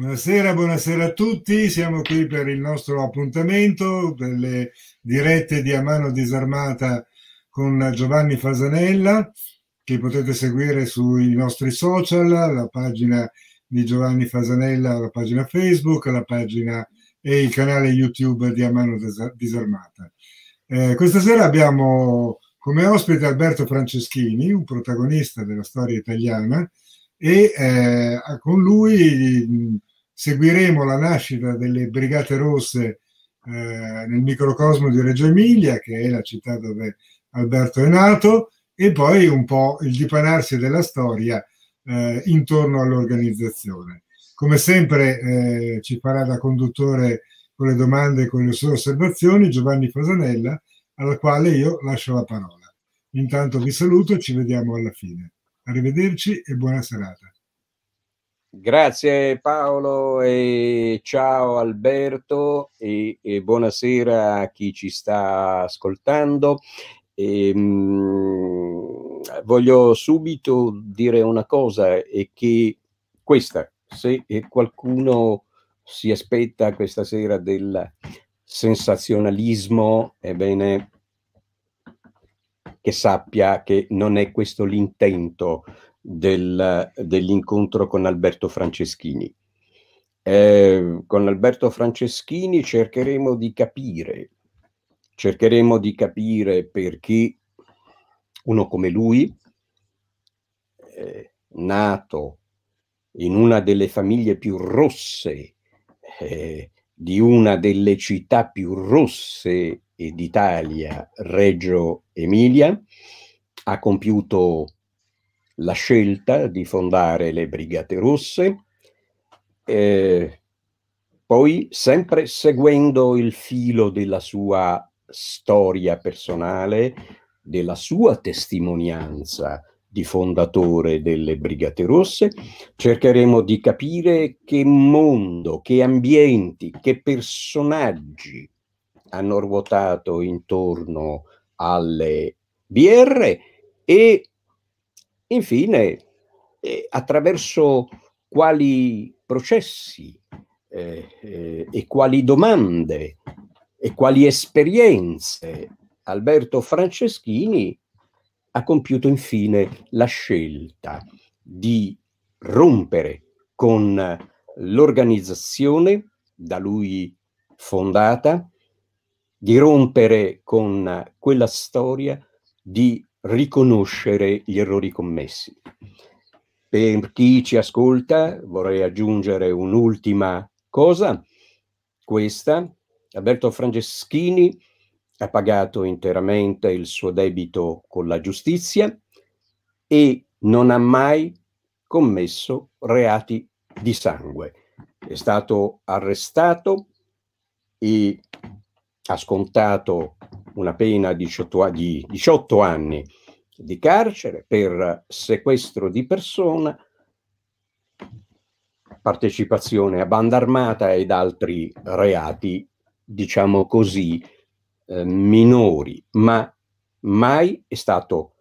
Buonasera a tutti, siamo qui per il nostro appuntamento delle dirette di A Mano Disarmata con Giovanni Fasanella, che potete seguire sui nostri social, la pagina di Giovanni Fasanella, la pagina Facebook, la pagina e il canale YouTube di A Mano Disarmata. Questa sera abbiamo come ospite Alberto Franceschini, un protagonista della storia italiana, e con lui seguiremo la nascita delle Brigate Rosse nel microcosmo di Reggio Emilia, che è la città dove Alberto è nato, e poi un po' il dipanarsi della storia intorno all'organizzazione. Come sempre ci farà da conduttore con le domande e con le sue osservazioni Giovanni Fasanella, alla quale io lascio la parola. Intanto vi saluto e ci vediamo alla fine. Arrivederci e buona serata. Grazie Paolo e ciao Alberto e buonasera a chi ci sta ascoltando. Voglio subito dire una cosa, è che questa, se qualcuno si aspetta questa sera del sensazionalismo, ebbene che sappia che non è questo l'intento dell'incontro con Alberto Franceschini. Con Alberto Franceschini cercheremo di capire perché uno come lui, nato in una delle famiglie più rosse di una delle città più rosse d'Italia, Reggio Emilia, ha compiuto la scelta di fondare le Brigate Rosse, poi sempre seguendo il filo della sua storia personale, della sua testimonianza di fondatore delle Brigate Rosse, cercheremo di capire che mondo, che ambienti, che personaggi hanno ruotato intorno alle BR e infine attraverso quali processi e quali domande e quali esperienze Alberto Franceschini ha compiuto infine la scelta di rompere con l'organizzazione da lui fondata, di rompere con quella storia, di riconoscere gli errori commessi. Per chi ci ascolta vorrei aggiungere un'ultima cosa, questa: Alberto Franceschini ha pagato interamente il suo debito con la giustizia e non ha mai commesso reati di sangue. È stato arrestato e ha scontato una pena di 18 anni di carcere per sequestro di persona, partecipazione a banda armata ed altri reati, diciamo così, minori, ma mai è stato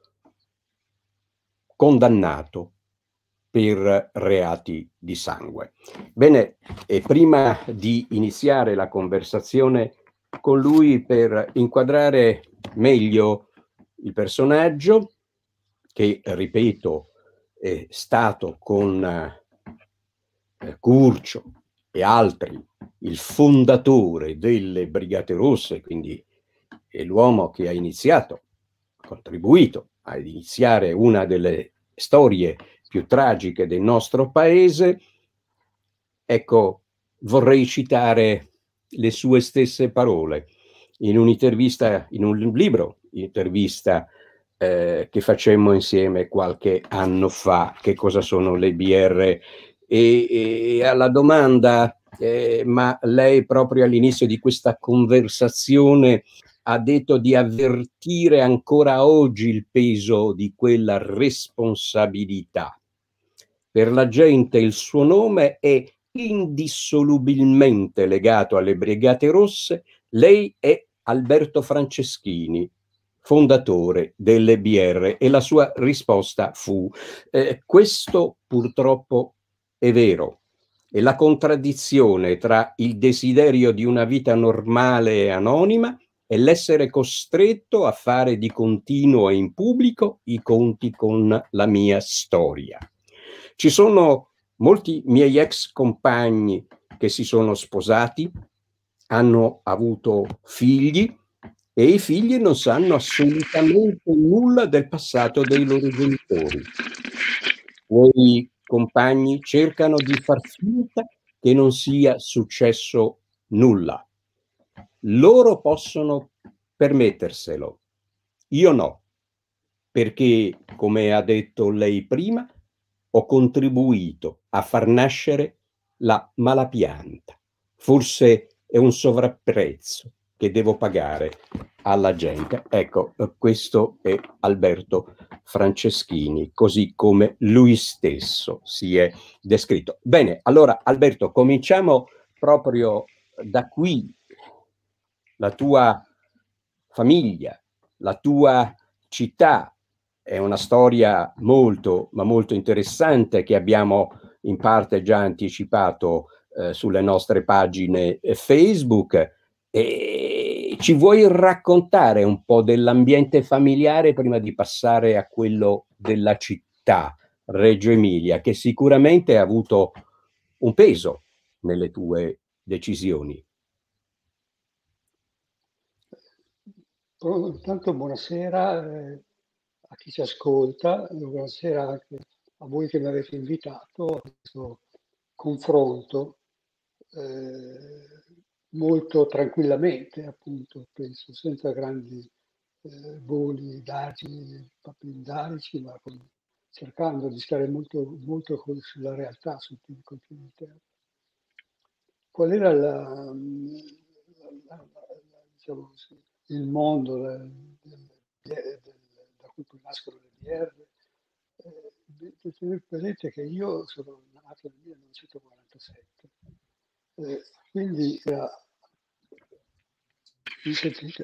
condannato per reati di sangue. Bene, e prima di iniziare la conversazione con lui, per inquadrare meglio il personaggio, che ripeto è stato con Curcio e altri il fondatore delle Brigate Rosse, quindi è l'uomo che ha contribuito a iniziare una delle storie più tragiche del nostro paese. Ecco, vorrei citare le sue stesse parole in un'intervista, in un libro, intervista che facemmo insieme qualche anno fa, che cosa sono le BR, e alla domanda ma lei proprio all'inizio di questa conversazione ha detto di avvertire ancora oggi il peso di quella responsabilità. Per la gente il suo nome è indissolubilmente legato alle Brigate Rosse. Lei è Alberto Franceschini, fondatore delle BR, e la sua risposta fu questo purtroppo è vero, e la contraddizione tra il desiderio di una vita normale e anonima e l'essere costretto a fare di continuo e in pubblico i conti con la mia storia. Ci sono molti miei ex compagni che si sono sposati, hanno avuto figli e i figli non sanno assolutamente nulla del passato dei loro genitori. Quei compagni cercano di far finta che non sia successo nulla. Loro possono permetterselo, io no, perché, come ha detto lei prima, ho contribuito a far nascere la malapianta. Forse è un sovrapprezzo che devo pagare alla gente. Ecco, questo è Alberto Franceschini, così come lui stesso si è descritto. Bene, allora Alberto, cominciamo proprio da qui. La tua famiglia, la tua città è una storia molto, ma molto interessante che abbiamo in parte già anticipato sulle nostre pagine Facebook. E ci vuoi raccontare un po' dell'ambiente familiare prima di passare a quello della città, Reggio Emilia, che sicuramente ha avuto un peso nelle tue decisioni? Intanto buonasera a chi ci ascolta, buonasera anche a voi che mi avete invitato a questo confronto molto tranquillamente, appunto, penso, senza grandi voli papillarici, ma cercando di stare molto, molto sulla realtà, sul continente interno. Qual era diciamo così, il mondo da cui poi nascono le BR? Vedete che io sono nato nel 1947, quindi mi sentite?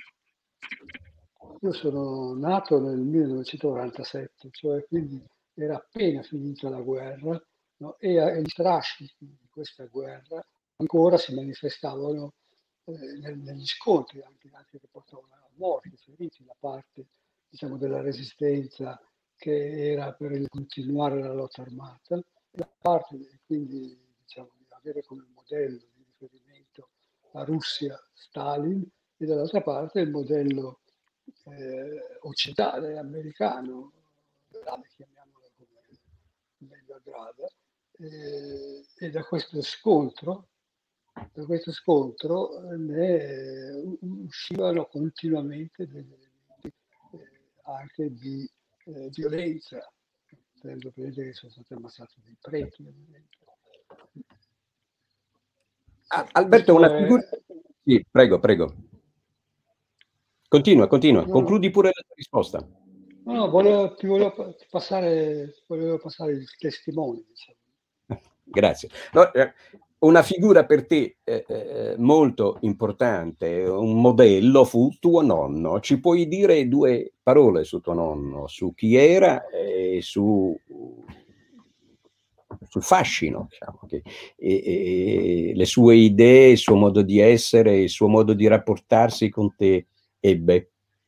Io sono nato nel 1947, cioè quindi era appena finita la guerra, no? E gli strascichi di questa guerra ancora si manifestavano negli scontri, anche che portavano a morti, feriti, da parte, diciamo, della resistenza che era per il continuare la lotta armata, e da parte quindi, diciamo, di avere come modello di riferimento la Russia Stalin e dall'altra parte il modello occidentale, americano, chiamiamolo come meglio aggrada, e da questo scontro ne uscivano continuamente degli elementi anche di violenza, tenendo presente che sono stati ammazzati dei preti, ad esempio. Alberto, una figura... Sì, prego, prego. Continua, concludi pure la tua risposta. No, volevo passare il testimone, diciamo. Grazie. No, una figura per te molto importante, un modello fu tuo nonno. Ci puoi dire due parole su tuo nonno, su chi era e sul fascino, diciamo, le sue idee, il suo modo di essere, il suo modo di rapportarsi con te ebbe?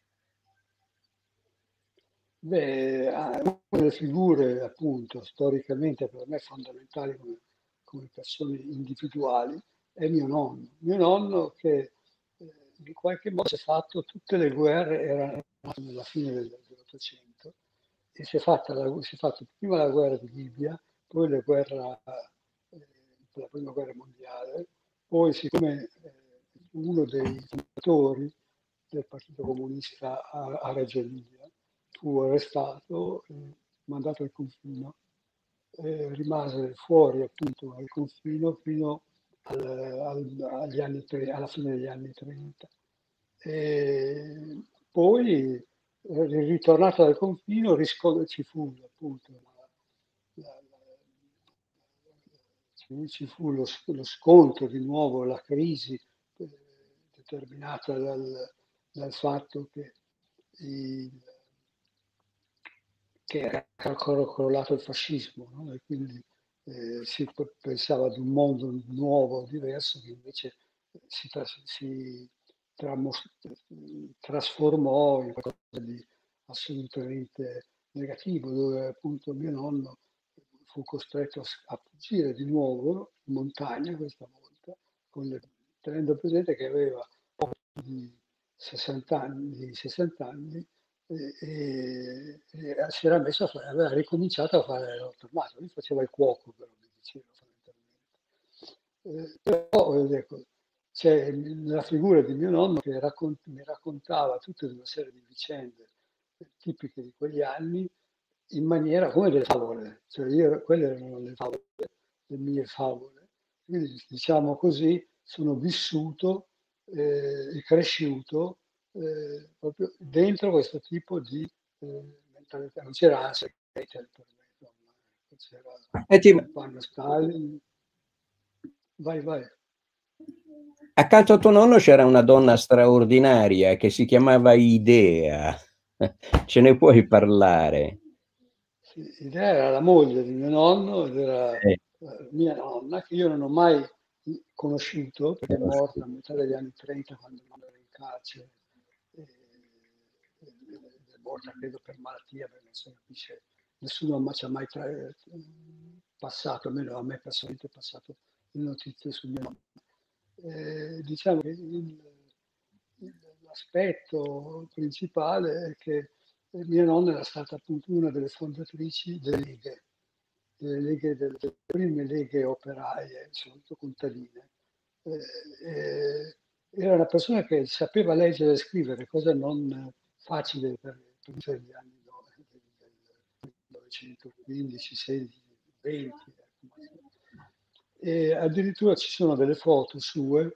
Beh, una delle figure appunto storicamente per me fondamentali come persone individuali è mio nonno che in qualche modo si è fatto, tutte le guerre erano nella fine dell'Ottocento e si è fatto prima la guerra di Libia, poi la prima guerra mondiale, poi siccome uno dei fondatori del Partito Comunista a Reggio Emilia fu arrestato, mandato al confino, rimase fuori appunto al confino fino alla fine degli anni 30. E poi, ritornato dal confino, ci fu appunto ci fu lo scontro di nuovo, la crisi determinata dal fatto che era crollato il fascismo, no? E quindi si pensava ad un mondo nuovo, diverso, che invece si trasformò in qualcosa di assolutamente negativo, dove appunto mio nonno fu costretto a fuggire di nuovo in montagna questa volta, tenendo presente che aveva poco di 60 anni e si era messo aveva ricominciato a fare l'otto armato. Lui faceva il cuoco, però mi diceva fondamentalmente. Però ecco, c'è la figura di mio nonno che mi raccontava tutta una serie di vicende tipiche di quegli anni in maniera come delle favole, cioè quelle erano le favole, le mie favole. Quindi diciamo così, sono vissuto e cresciuto proprio dentro questo tipo di mentalità. Non c'era ansia per me, non c'era campagna Stalin. Vai. Accanto a tuo nonno c'era una donna straordinaria che si chiamava Idea. Ce ne puoi parlare? Sì, Idea era la moglie di mio nonno ed era mia nonna, che io non ho mai conosciuto perché è morta a metà degli anni 30 quando era in carcere. È morta credo per malattia, perché non si capisce, nessuno ci ha mai passato, almeno a me personalmente è passato le notizie su mia nonna. Diciamo che l'aspetto principale è che mia nonna era stata appunto una delle fondatrici delle prime leghe operaie, soprattutto contadine. Era una persona che sapeva leggere e scrivere, cosa non facile per gli anni 1915, 16, 20. E addirittura ci sono delle foto sue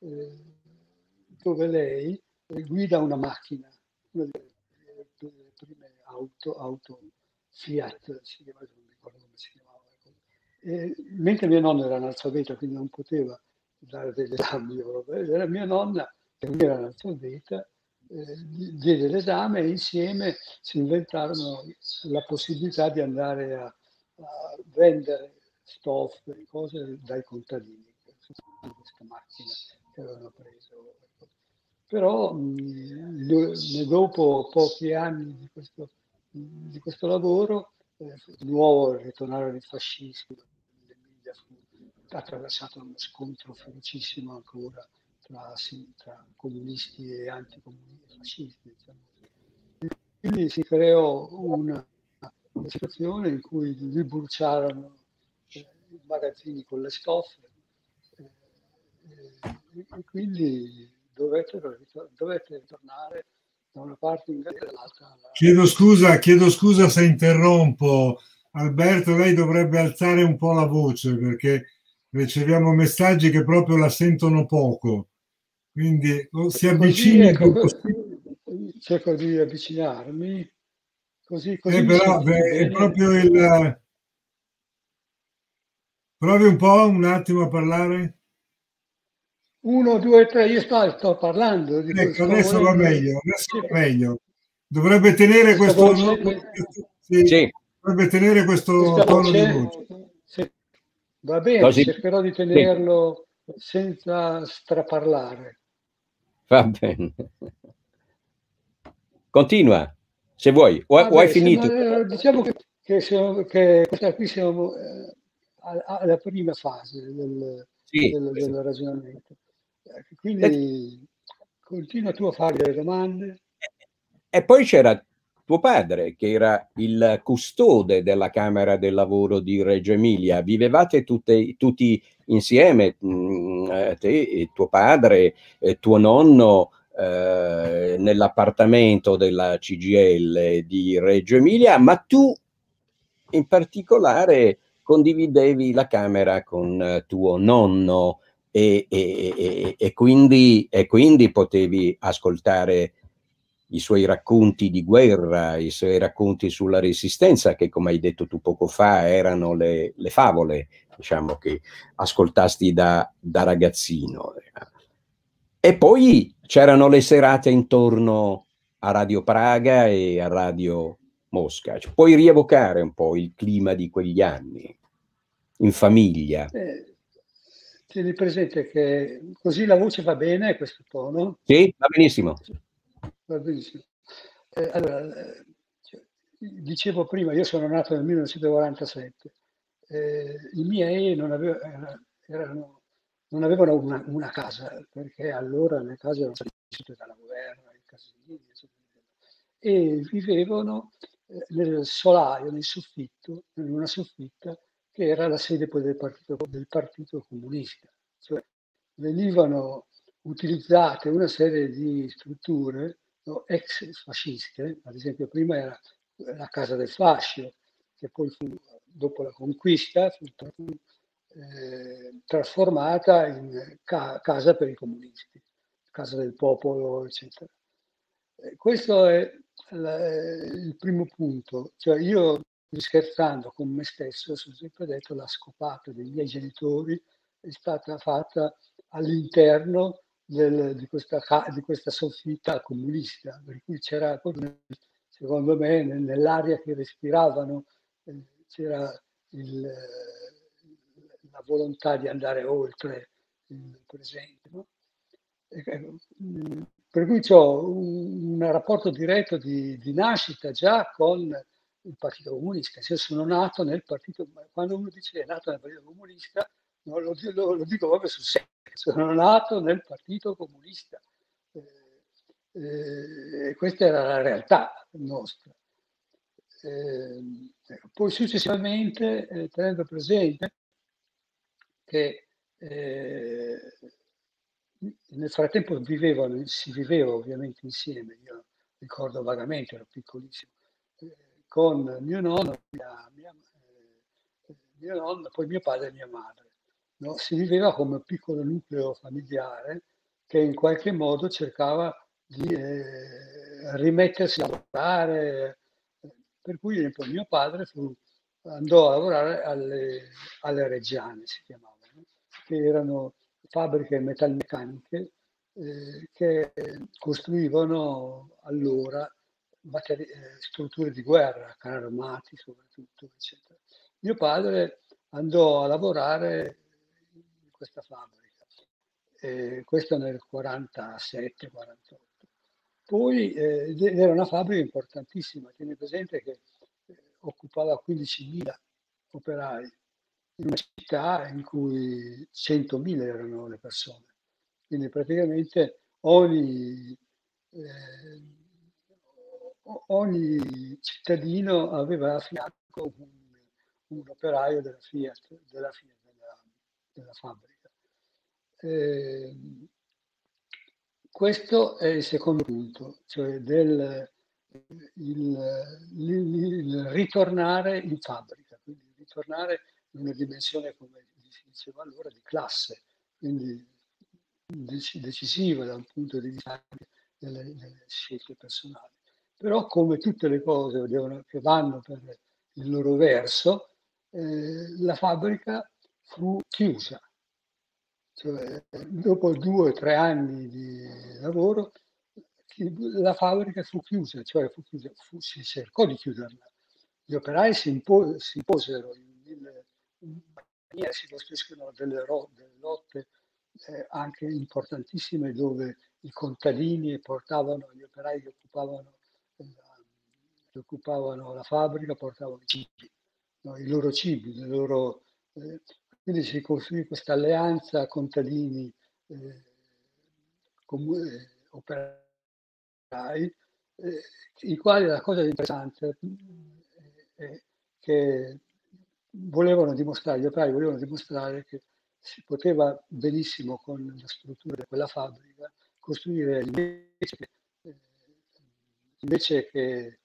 dove lei guida una macchina, una delle prime auto Fiat, non mi ricordo come si chiamava. Mentre mia nonna era analfabeta, quindi non poteva dare degli esami, era mia nonna che non era analfabeta, diede l'esame e insieme si inventarono la possibilità di andare a vendere stoffe e cose dai contadini, questa macchina che avevano preso. Però dopo pochi anni di questo lavoro, di nuovo ritornarono i fascisti, l'Emilia fu attraversato uno scontro ferocissimo ancora tra comunisti e anticomunisti, fascisti. Diciamo. Quindi si creò una situazione in cui li bruciarono i magazzini con le stoffe e quindi dovette ritornare da una parte in Galles e dall'altra. Chiedo scusa se interrompo. Alberto, lei dovrebbe alzare un po' la voce perché riceviamo messaggi che proprio la sentono poco. Quindi si avvicini il più possibile. Cerco di avvicinarmi, così Però è proprio il... Provi un attimo a parlare. 1, 2, 3, io sto parlando. Ecco, adesso va meglio. Dovrebbe tenere questo tono di voce. Sì. Va bene, così, cercherò di tenerlo senza straparlare. Va bene. Continua, se vuoi, o hai finito. Diciamo che questa qui siamo alla prima fase del ragionamento. Quindi continua tu a fare delle domande. E poi c'era tuo padre, che era il custode della Camera del Lavoro di Reggio Emilia. Vivevate tutti insieme, te, tuo padre, tuo nonno, nell'appartamento della CGIL di Reggio Emilia, ma tu in particolare condividevi la camera con tuo nonno e quindi potevi ascoltare i suoi racconti di guerra, i suoi racconti sulla resistenza, che come hai detto tu poco fa erano le favole, diciamo, che ascoltasti da ragazzino. E poi c'erano le serate intorno a Radio Praga e a Radio Mosca. Puoi rievocare un po' il clima di quegli anni? in famiglia. Tieni presente che così la voce va bene, questo tono? Sì, va benissimo. Va benissimo. Allora, dicevo prima, io sono nato nel 1947. I miei non avevano una casa, perché allora le case erano state distrutte dalla guerra, i casini, eccetera. E vivevano nel solaio, nel soffitto, in una soffitta che era la sede poi del partito comunista. Cioè, venivano utilizzate una serie di strutture, no, ex fasciste, ad esempio prima era la Casa del Fascio, che poi fu, dopo la conquista, fu trasformata in casa per i comunisti, casa del popolo, eccetera. Questo è il primo punto, cioè io scherzando con me stesso sono sempre detto la scopata dei miei genitori è stata fatta all'interno di questa soffitta comunista, per cui c'era, secondo me, nell'aria che respiravano c'era la volontà di andare oltre il presente. No? Per cui ho un rapporto diretto di nascita già con il Partito Comunista. Se io sono nato nel Partito, quando uno dice è nato nel Partito Comunista, no, lo dico proprio sul serio, sono nato nel Partito Comunista. Questa era la realtà nostra. Poi successivamente, tenendo presente che nel frattempo si viveva ovviamente insieme, io ricordo vagamente, ero piccolissimo, con mio nonno, mio nonno, poi mio padre e mia madre. No? Si viveva come un piccolo nucleo familiare che in qualche modo cercava di rimettersi a lavorare, per cui poi mio padre andò a lavorare alle Reggiane, si chiamavano, che erano fabbriche metalmeccaniche che costruivano allora strutture di guerra, carri armati soprattutto, eccetera. Mio padre andò a lavorare in questa fabbrica, questo nel 47-48. Poi era una fabbrica importantissima, tieni presente che occupava 15.000 operai in una città in cui 100.000 erano le persone. Quindi praticamente ogni cittadino aveva a fianco un operaio della Fiat, della fabbrica. Questo è il secondo punto, cioè il ritornare in fabbrica, quindi ritornare in una dimensione, come si diceva allora, di classe, quindi decisiva da un punto di vista delle scelte personali. Però come tutte le cose che vanno per il loro verso, la fabbrica fu chiusa. Cioè, dopo 2 o 3 anni di lavoro, la fabbrica fu chiusa, cioè si cercò di chiuderla. Gli operai si imposero in maniera, si costruiscono delle lotte anche importantissime dove i contadini portavano, gli operai che occupavano la fabbrica, portavano i cibi, no? I loro cibi, quindi si costruì questa alleanza contadini operai, i quali la cosa interessante è che gli operai volevano dimostrare che si poteva benissimo con la struttura di quella fabbrica costruire invece che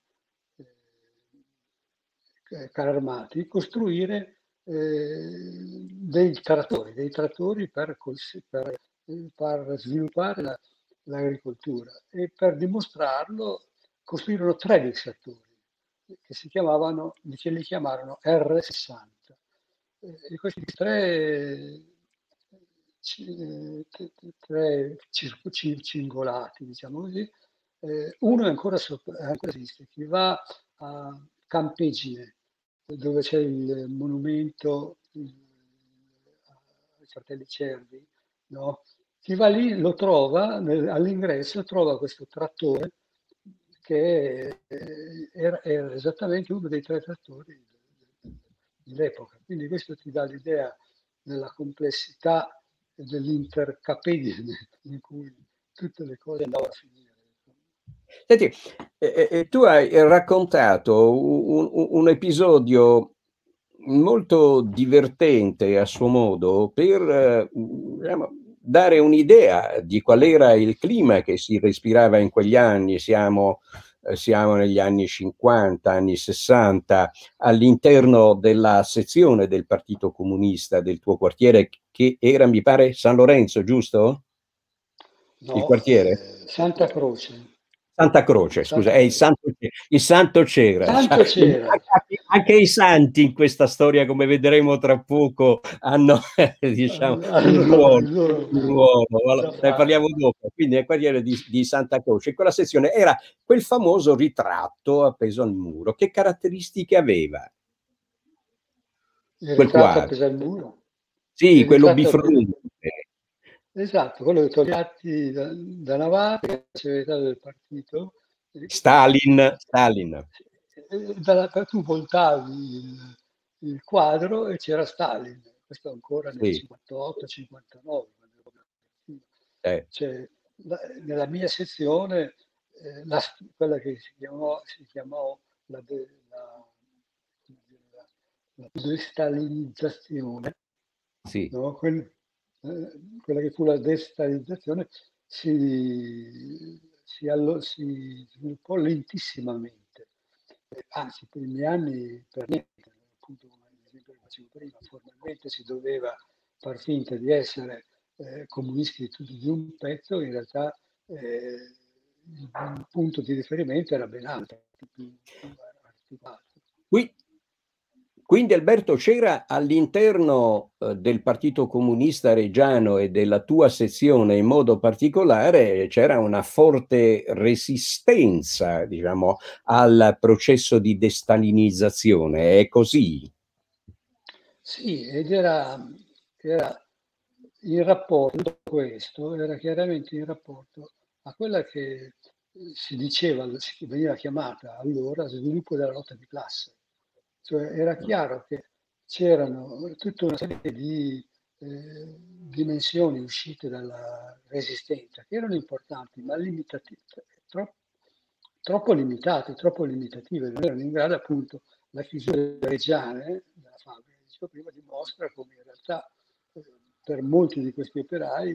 carri armati, costruire dei trattori per sviluppare l'agricoltura e per dimostrarlo costruirono 3 dei che li chiamarono R60. E questi tre cingolati, diciamo così, uno ancora esiste, chi va a Campegine, dove c'è il monumento ai fratelli Cervi, no? Chi va lì lo trova, all'ingresso trova questo trattore che era esattamente uno dei 3 trattori dell'epoca. Quindi questo ti dà l'idea della complessità e dell'intercapedine in cui tutte le cose andavano a finire. Senti, tu hai raccontato un episodio molto divertente a suo modo per diciamo, dare un'idea di qual era il clima che si respirava in quegli anni. Siamo negli anni 50, anni 60, all'interno della sezione del Partito Comunista del tuo quartiere, che era, mi pare, San Lorenzo, giusto? Il No, quartiere? Santa Croce. Santa Croce, scusa, è Santa Croce. il santo c'era. Santo c'era. Anche i santi in questa storia, come vedremo tra poco, hanno diciamo, un Allora, ruolo. il loro Un ruolo. da Ne fare. parliamo dopo. Quindi nel quartiere di Santa Croce, quella sezione era quel famoso ritratto appeso al muro. Che caratteristiche aveva Il quel ritratto quadro? appeso al muro. Sì, Il quello ritratto appeso. bifronte. Esatto, quello che Togliatti da Navata, che è il segretario del partito, Stalin. tu voltavi il quadro e c'era Stalin, questo ancora nel Sì, 58-59. eh, Cioè, nella mia sezione, quella che si chiamò la, de- la, come dire, la destalinizzazione, sì. no? Quella che fu la destabilizzazione si sviluppò lentissimamente, anzi, i primi anni per niente, appunto come l'esempio che facevo prima, formalmente si doveva far finta di essere comunisti tutti di un pezzo, in realtà il punto di riferimento era ben altro, più articolato. Qui, quindi Alberto, c'era all'interno del Partito Comunista Reggiano e della tua sezione in modo particolare, c'era una forte resistenza, diciamo, al processo di destalinizzazione. È così? Sì, ed era in rapporto, questo era chiaramente in rapporto a quella che si diceva, si veniva chiamata allora sviluppo della lotta di classe. Cioè era chiaro che c'erano tutta una serie di dimensioni uscite dalla resistenza che erano importanti, ma troppo limitate, troppo limitative, non erano in grado appunto la chiusura delle reggiane della fabbrica, dicevo prima, dimostra come in realtà per molti di questi operai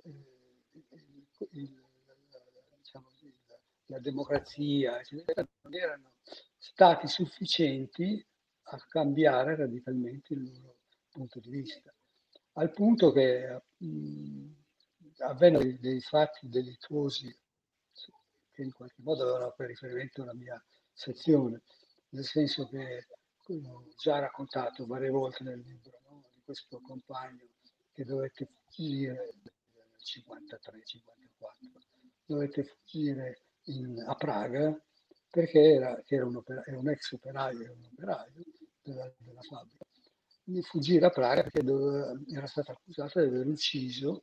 il, diciamo, la democrazia eccetera, non erano stati sufficienti a cambiare radicalmente il loro punto di vista, al punto che avvennero dei fatti delittuosi che in qualche modo avevano per riferimento la mia sezione, nel senso che ho già raccontato varie volte nel libro, no? Di questo compagno che dovette fuggire nel 53-54, dovette fuggire a Praga perché era un ex operaio, era un operaio della fabbrica, di fuggire a Praga perché era stato accusato di aver ucciso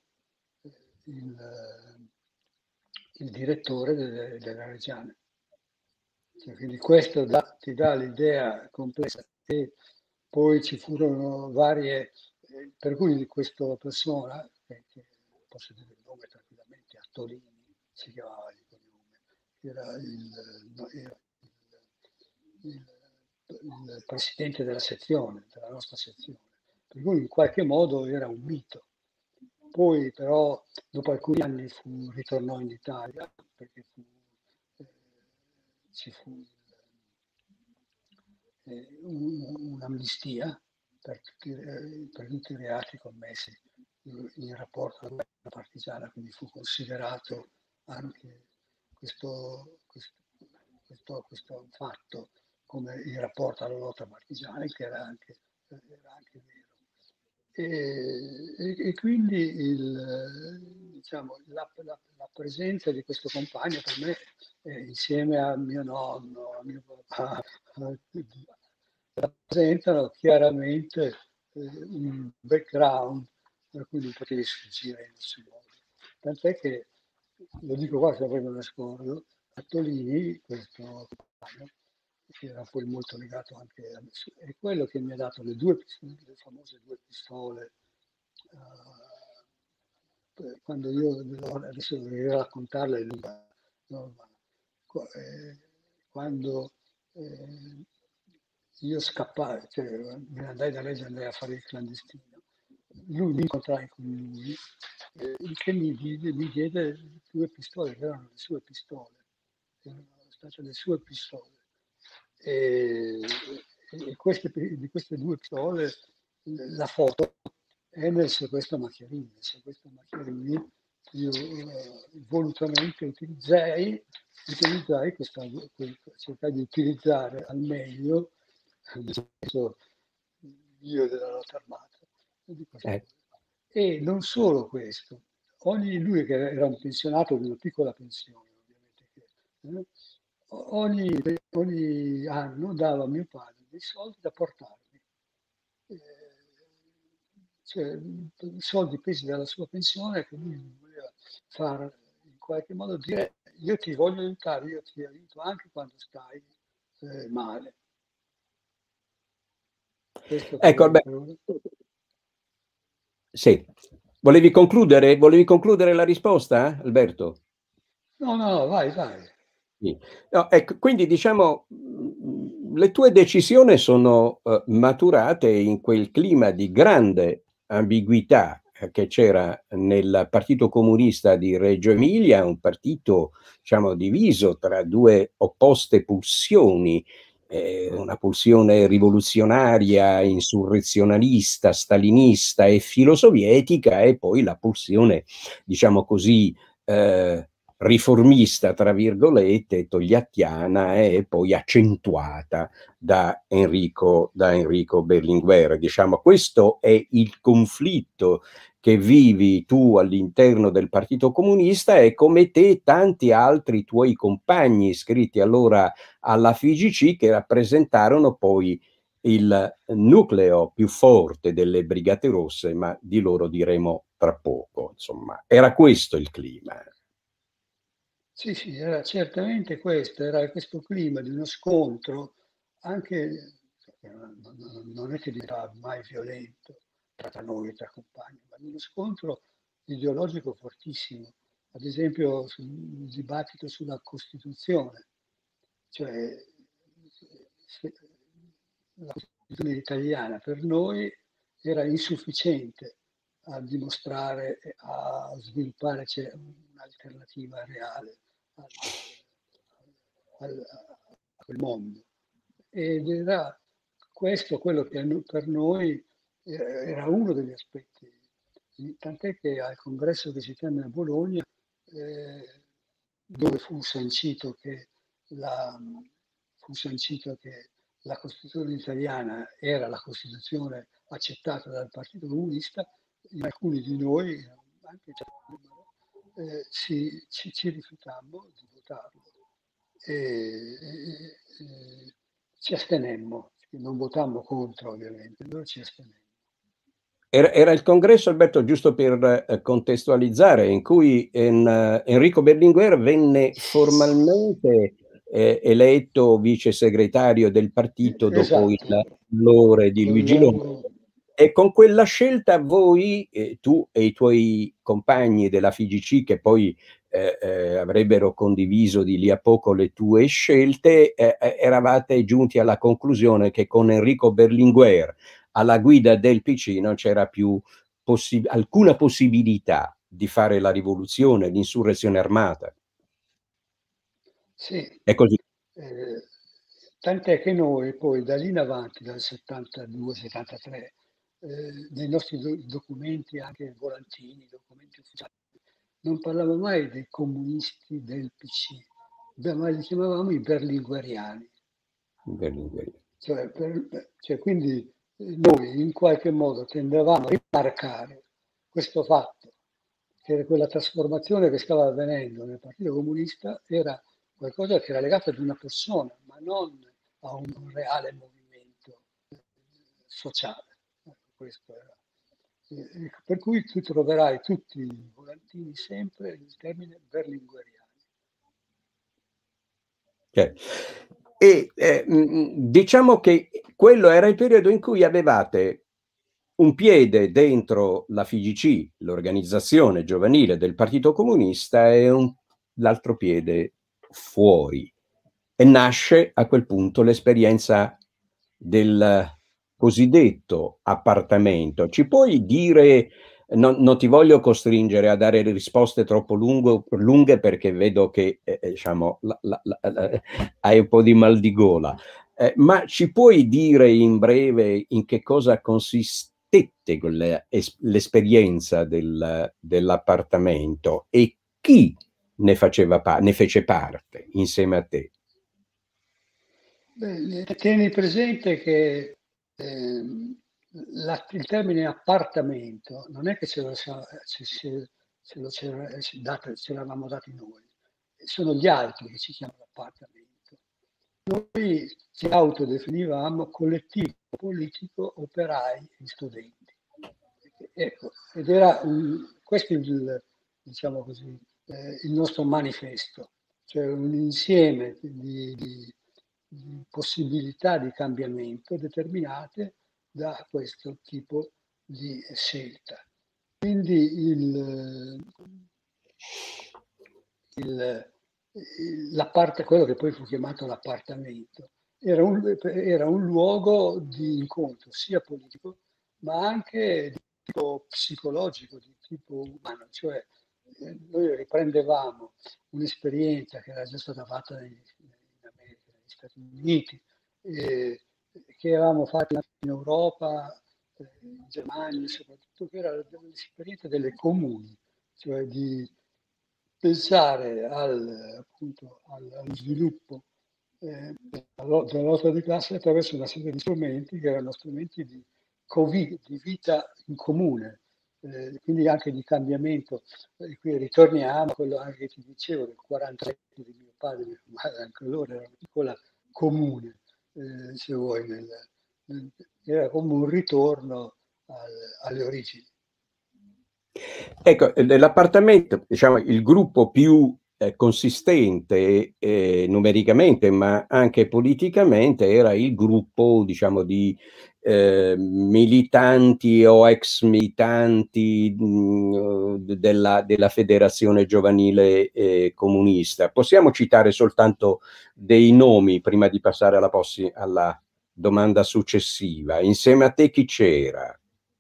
il direttore della Reggiane. Cioè, quindi questo ti dà l'idea complessa e poi ci furono varie, per cui questa persona, che posso dire il nome tranquillamente, Attolini si chiamava di cognome, era no, era il presidente della sezione, della nostra sezione, per cui in qualche modo era un mito. Poi però dopo alcuni anni ritornò in Italia perché ci fu un'amnistia per tutti i reati commessi in rapporto alla guerra partigiana, quindi fu considerato anche questo fatto come in rapporto alla lotta partigiana, che era anche vero. E quindi diciamo, la presenza di questo compagno per me, insieme a mio nonno, a mio papà, rappresentano chiaramente un background per cui non potevi sfuggire in nessun modo. Tant'è che, lo dico qua se avevo nascosto, Attolini, questo compagno, che era poi molto legato anche a me, è quello che mi ha dato le famose due pistole. Quando io, adesso dovrei raccontarla, è lunga, no? Quando io scappai, cioè me ne andai da Reggio, andai a fare il clandestino, lui mi incontrai con lui, che mi diede due pistole, che erano le sue pistole, erano state le sue pistole. E di queste due pistole, la foto è nel sequestro Macchiarini. Nel sequestro Macchiarini io volutamente utilizzai questa, cercai di utilizzare al meglio il io della lotta armata. E non solo questo, lui che era un pensionato di una piccola pensione, ovviamente, ogni anno dava a mio padre dei soldi da portarmi, cioè soldi presi dalla sua pensione che lui voleva fare in qualche modo dire io ti voglio aiutare, io ti aiuto anche quando stai male. Questo Ecco, Alberto. Sì. Volevi concludere la risposta, Alberto? No, vai. Sì. No, ecco, quindi diciamo, le tue decisioni sono maturate in quel clima di grande ambiguità che c'era nel Partito Comunista di Reggio Emilia, un partito, diciamo, diviso tra due opposte pulsioni, una pulsione rivoluzionaria, insurrezionalista, stalinista e filosovietica, e poi la pulsione, diciamo così, riformista, tra virgolette, togliattiana, e poi accentuata da Enrico Berlinguer. Diciamo, questo è il conflitto che vivi tu all'interno del Partito Comunista, e come te tanti altri tuoi compagni iscritti allora alla FIGC, che rappresentarono poi il nucleo più forte delle Brigate Rosse, ma di loro diremo tra poco. Insomma, era questo il clima. Sì, era certamente questo, era questo clima di uno scontro, anche non è che diventava mai violento tra noi, tra compagni, ma di uno scontro ideologico fortissimo. Ad esempio, sul dibattito sulla Costituzione, cioè la Costituzione italiana per noi era insufficiente a dimostrare e a sviluppare un'alternativa reale a quel mondo. Ed era questo quello che per noi era uno degli aspetti, tant'è che al congresso che si tenne a Bologna, dove fu sancito che la Costituzione italiana era la Costituzione accettata dal Partito Comunista, in alcuni di noi, anche ci rifiutammo di votarlo e ci astenemmo, non votammo contro ovviamente, noi ci astenemmo. Era il congresso, Alberto, giusto per contestualizzare, in cui Enrico Berlinguer venne formalmente eletto vice segretario del partito dopo il Esatto. valore di Luigi Longo. E con quella scelta voi, tu e i tuoi compagni della FIGC, che poi avrebbero condiviso di lì a poco le tue scelte, eravate giunti alla conclusione che con Enrico Berlinguer alla guida del PC non c'era più alcuna possibilità di fare la rivoluzione, l'insurrezione armata. Sì. È così. Tant'è che noi poi da lì in avanti, dal 72-73, nei nostri documenti, anche volantini, documenti ufficiali, non parlavamo mai dei comunisti del PC, ma li chiamavamo i berlingueriani. Cioè, quindi noi in qualche modo tendevamo a rimarcare questo fatto, che quella trasformazione che stava avvenendo nel Partito Comunista era qualcosa che era legato ad una persona, ma non a un reale movimento sociale. questo era. Per cui tu troverai tutti i volantini sempre il termine berlingueriani. Diciamo che quello era il periodo in cui avevate un piede dentro la FIGC, l'organizzazione giovanile del Partito Comunista, e l'altro piede fuori. E nasce a quel punto l'esperienza del cosiddetto appartamento. Ci puoi dire, non ti voglio costringere a dare risposte troppo lunghe perché vedo che diciamo, hai un po' di mal di gola, ma ci puoi dire in breve in che cosa consistette l'esperienza dell'appartamento e chi ne fece parte insieme a te? Beh, tieni presente che il termine appartamento non è che ce l'avamo dati noi, sono gli altri che ci chiamano appartamento. Noi ci autodefinivamo collettivo politico operai e studenti. Ecco, ed era questo diciamo così, il nostro manifesto, cioè un insieme di possibilità di cambiamento determinate da questo tipo di scelta. Quindi quello che poi fu chiamato l'appartamento era un luogo di incontro sia politico ma anche di tipo psicologico, di tipo umano, cioè noi riprendevamo un'esperienza che era già stata fatta in America, negli Stati Uniti, che avevamo fatto in Europa, in Germania soprattutto, che era l'esperienza delle comuni, cioè di pensare appunto allo sviluppo della lotta di classe attraverso una serie di strumenti che erano strumenti di vita in comune, quindi anche di cambiamento. E qui ritorniamo a quello anche che ti dicevo del 40 di mio padre e mia madre, anche loro era una piccola comune, se vuoi, era come un ritorno alle origini. Ecco, l'appartamento, diciamo, il gruppo più consistente numericamente, ma anche politicamente, era il gruppo, diciamo, di militanti o ex militanti della Federazione Giovanile Comunista. Possiamo citare soltanto dei nomi prima di passare alla domanda successiva. Insieme a te chi c'era?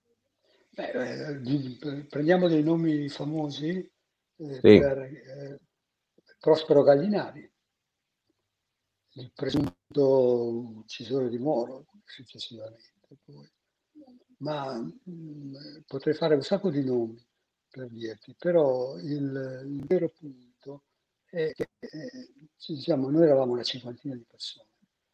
Prendiamo dei nomi famosi Sì. per Prospero Gallinari, il presunto uccisore di Moro successivamente. Poi. Ma potrei fare un sacco di nomi per dirti, però il vero punto è che diciamo, noi eravamo una cinquantina di persone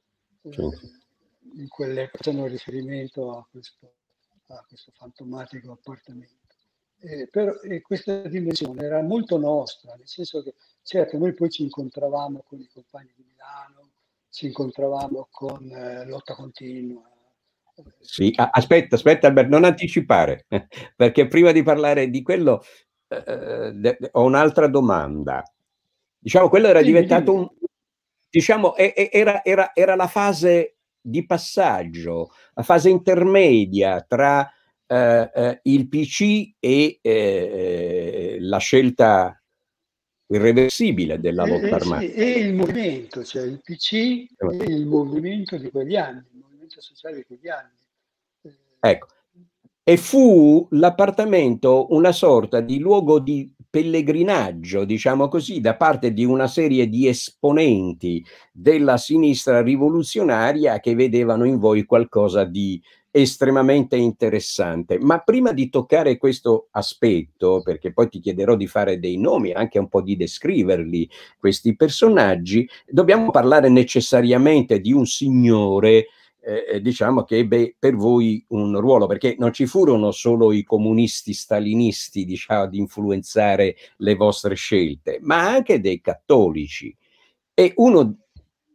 in quelle che facevano riferimento a questo fantomatico appartamento. Però questa dimensione era molto nostra, nel senso che certo noi poi ci incontravamo con i compagni di Milano, ci incontravamo con Lotta Continua. Sì, aspetta Albert, non anticipare, perché prima di parlare di quello ho un'altra domanda. Diciamo, quello era diventato diciamo, era la fase di passaggio, la fase intermedia tra il PC e la scelta irreversibile della lotta armata. Sì, e il movimento, cioè il PC e il movimento di quegli anni, il movimento sociale di quegli anni. Ecco, e fu l'appartamento una sorta di luogo di pellegrinaggio, diciamo così, da parte di una serie di esponenti della sinistra rivoluzionaria che vedevano in voi qualcosa di estremamente interessante. Ma prima di toccare questo aspetto, perché poi ti chiederò di fare dei nomi, anche un po' di descriverli, questi personaggi, dobbiamo parlare necessariamente di un signore diciamo che ebbe per voi un ruolo, perché non ci furono solo i comunisti stalinisti, diciamo, ad influenzare le vostre scelte, ma anche dei cattolici. E uno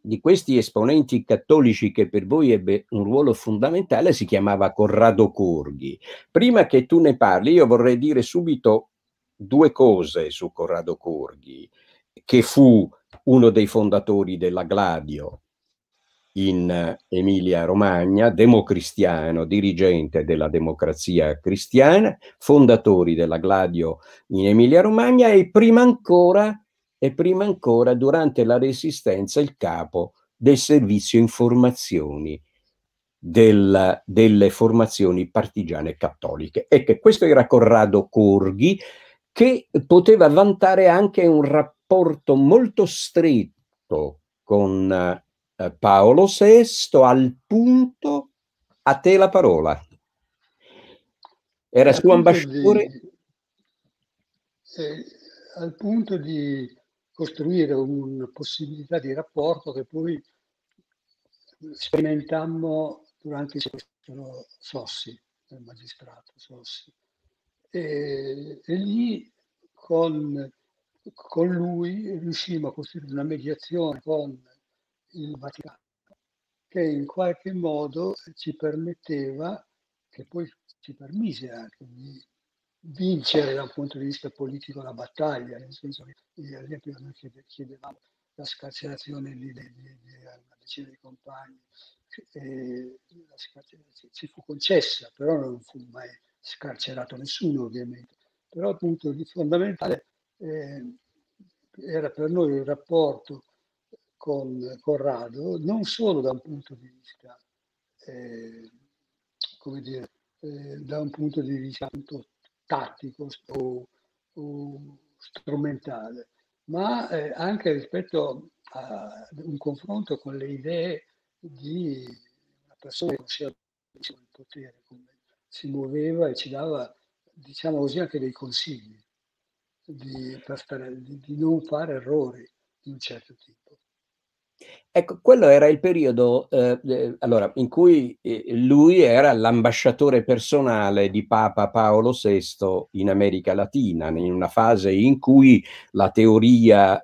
di questi esponenti cattolici che per voi ebbe un ruolo fondamentale si chiamava Corrado Corghi. Prima che tu ne parli, io vorrei dire subito due cose su Corrado Corghi, che fu uno dei fondatori della Gladio in Emilia-Romagna, democristiano, dirigente della Democrazia Cristiana, fondatori della Gladio in Emilia-Romagna e prima ancora, durante la Resistenza, il capo del servizio informazioni delle formazioni partigiane cattoliche. E che questo era Corrado Corghi, che poteva vantare anche un rapporto molto stretto con Paolo VI, al punto, a te la parola. Era suo ambasciatore. Al punto di costruire una possibilità di rapporto che poi sperimentammo durante il sequestro Sossi, del magistrato Sossi. E lì con lui riuscimmo a costruire una mediazione con il Vaticano che in qualche modo ci permetteva, che poi ci permise anche di vincere da un punto di vista politico la battaglia, nel senso che ad esempio noi chiedevamo la scarcerazione di una decina di compagni, ci fu concessa, però non fu mai scarcerato nessuno ovviamente. Però appunto il fondamentale era per noi il rapporto con Corrado, non solo da un punto di vista, come dire, da un punto di vista appunto tattico o strumentale, ma anche rispetto a un confronto con le idee di una persona che conosceva il potere, come si muoveva e ci dava, diciamo così, anche dei consigli di non fare errori di un certo tipo. Ecco, quello era il periodo allora, in cui lui era l'ambasciatore personale di Papa Paolo VI in America Latina, in una fase in cui la teologia,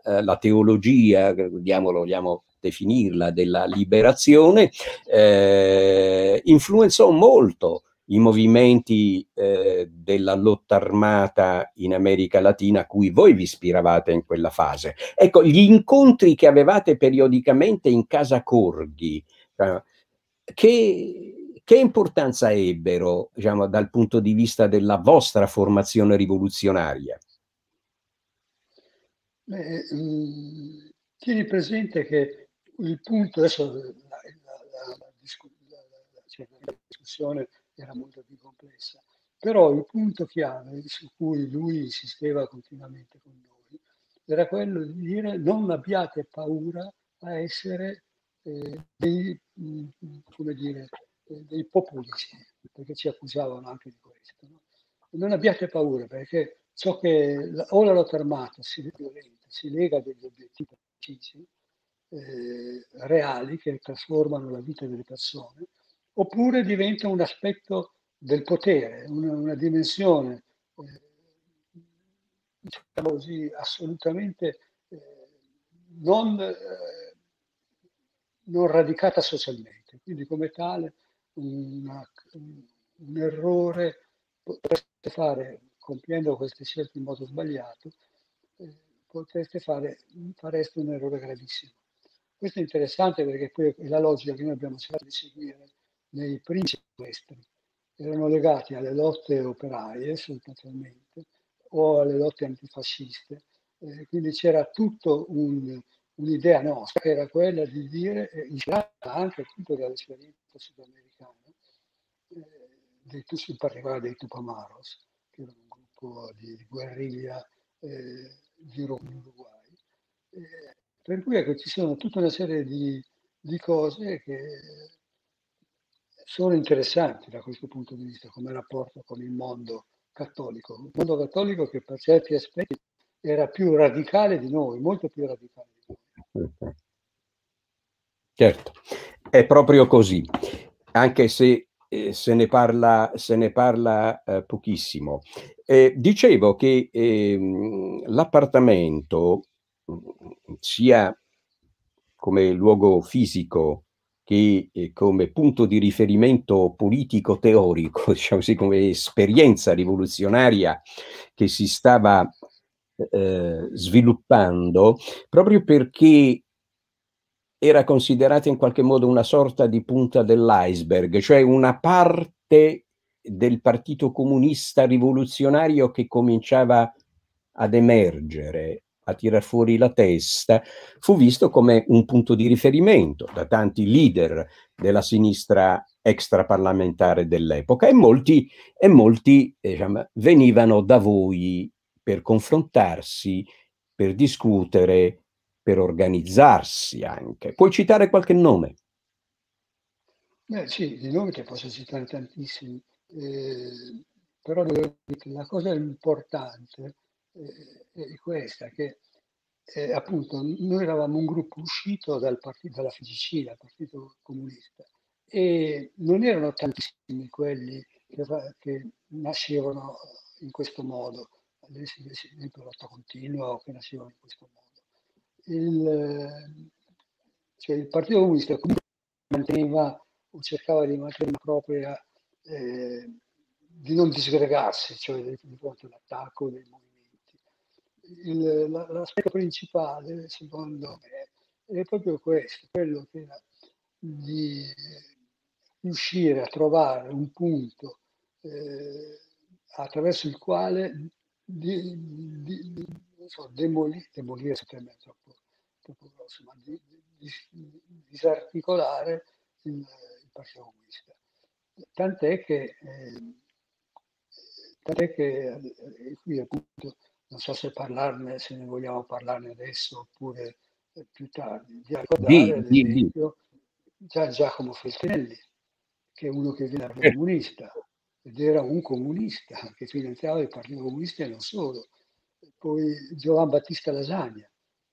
vogliamo definirla, della liberazione, influenzò molto i movimenti della lotta armata in America Latina a cui voi vi ispiravate in quella fase. Ecco, gli incontri che avevate periodicamente in casa Corghi, che importanza ebbero, diciamo, dal punto di vista della vostra formazione rivoluzionaria? Tieni presente che il punto, adesso la discussione era molto più complessa, però il punto chiave su cui lui insisteva continuamente con noi era quello di dire non abbiate paura a essere come dire, dei populisti, perché ci accusavano anche di questo. No? Non abbiate paura perché ciò che o la lotta armata si lega a degli obiettivi precisi, reali, che trasformano la vita delle persone, oppure diventa un aspetto del potere, una dimensione, diciamo così, assolutamente non radicata socialmente. Quindi come tale un errore potreste fare, compiendo queste scelte in modo sbagliato, fareste un errore gravissimo. Questo è interessante perché poi è la logica che noi abbiamo cercato di seguire nei primi sequestri. Erano legati alle lotte operaie sostanzialmente o alle lotte antifasciste. Quindi c'era tutto un'idea nostra che era quella di dire, ispirata anche appunto dall'esperienza sudamericana, in particolare dei Tupamaros, che era un gruppo di guerriglia in Uruguay. Per cui ecco, ci sono tutta una serie di cose che sono interessanti da questo punto di vista, come rapporto con il mondo cattolico. Il mondo cattolico che per certi aspetti era più radicale di noi, molto più radicale di noi. Certo, è proprio così, anche se se ne parla pochissimo. Dicevo che l'appartamento, sia come luogo fisico che come punto di riferimento politico teorico, diciamo così, come esperienza rivoluzionaria che si stava sviluppando, proprio perché era considerata in qualche modo una sorta di punta dell'iceberg, cioè una parte del Partito Comunista Rivoluzionario che cominciava ad emergere, a tirar fuori la testa, fu visto come un punto di riferimento da tanti leader della sinistra extraparlamentare dell'epoca, e molti diciamo, venivano da voi per confrontarsi, per discutere, per organizzarsi anche. Puoi citare qualche nome? Beh, sì, di nomi te posso citare tantissimi, però devo dire che la cosa importante è questa, che appunto noi eravamo un gruppo uscito dalla FIGC, dal Partito Comunista, e non erano tantissimi quelli che nascevano in questo modo, ad esempio Lotta Continua, o che nascevano in questo modo. Cioè il Partito Comunista comunque manteneva o cercava di mantenere una propria, di non disgregarsi, cioè di fronte all'attacco dei movimenti. L'aspetto principale, secondo me, è proprio questo, quello che era di riuscire a trovare un punto attraverso il quale non so, demolire è troppo grosso, ma disarticolare il Partito Comunista. Tant'è che, qui appunto non so se parlarne, se ne vogliamo parlarne adesso oppure più tardi, di ricordare ad esempio Giacomo Feltrinelli, che è uno che viene dal comunista, ed era un comunista che finanziava il Partito Comunista e non solo. Poi Giovan Battista Lasagna,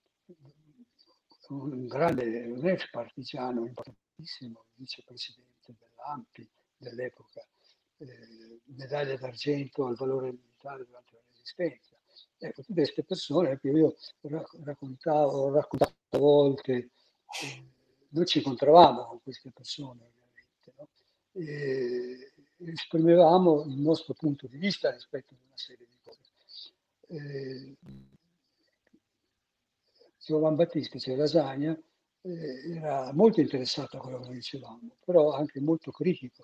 un ex partigiano importantissimo, vicepresidente dell'ANPI dell'epoca, medaglia d'argento al valore militare durante la Resistenza. Ecco, tutte queste persone che io ho raccontato a volte, noi ci incontravamo con queste persone ovviamente, no? E esprimevamo il nostro punto di vista rispetto a una serie di cose. Giovan Battista, cioè Lasagna, era molto interessato a quello che dicevamo, però anche molto critico.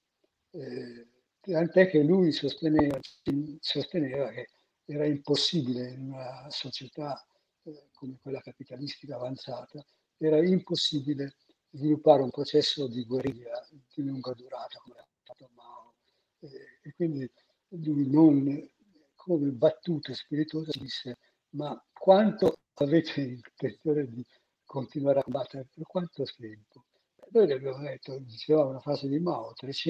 Tant'è che lui sosteneva che era impossibile in una società come quella capitalistica avanzata, era impossibile sviluppare un processo di guerriglia di lunga durata come ha fatto Mao. E quindi lui non, come battuta spiritosa, disse: ma quanto avete intenzione di continuare a combattere, per quanto tempo? Noi gli abbiamo detto, diceva una frase di Mao,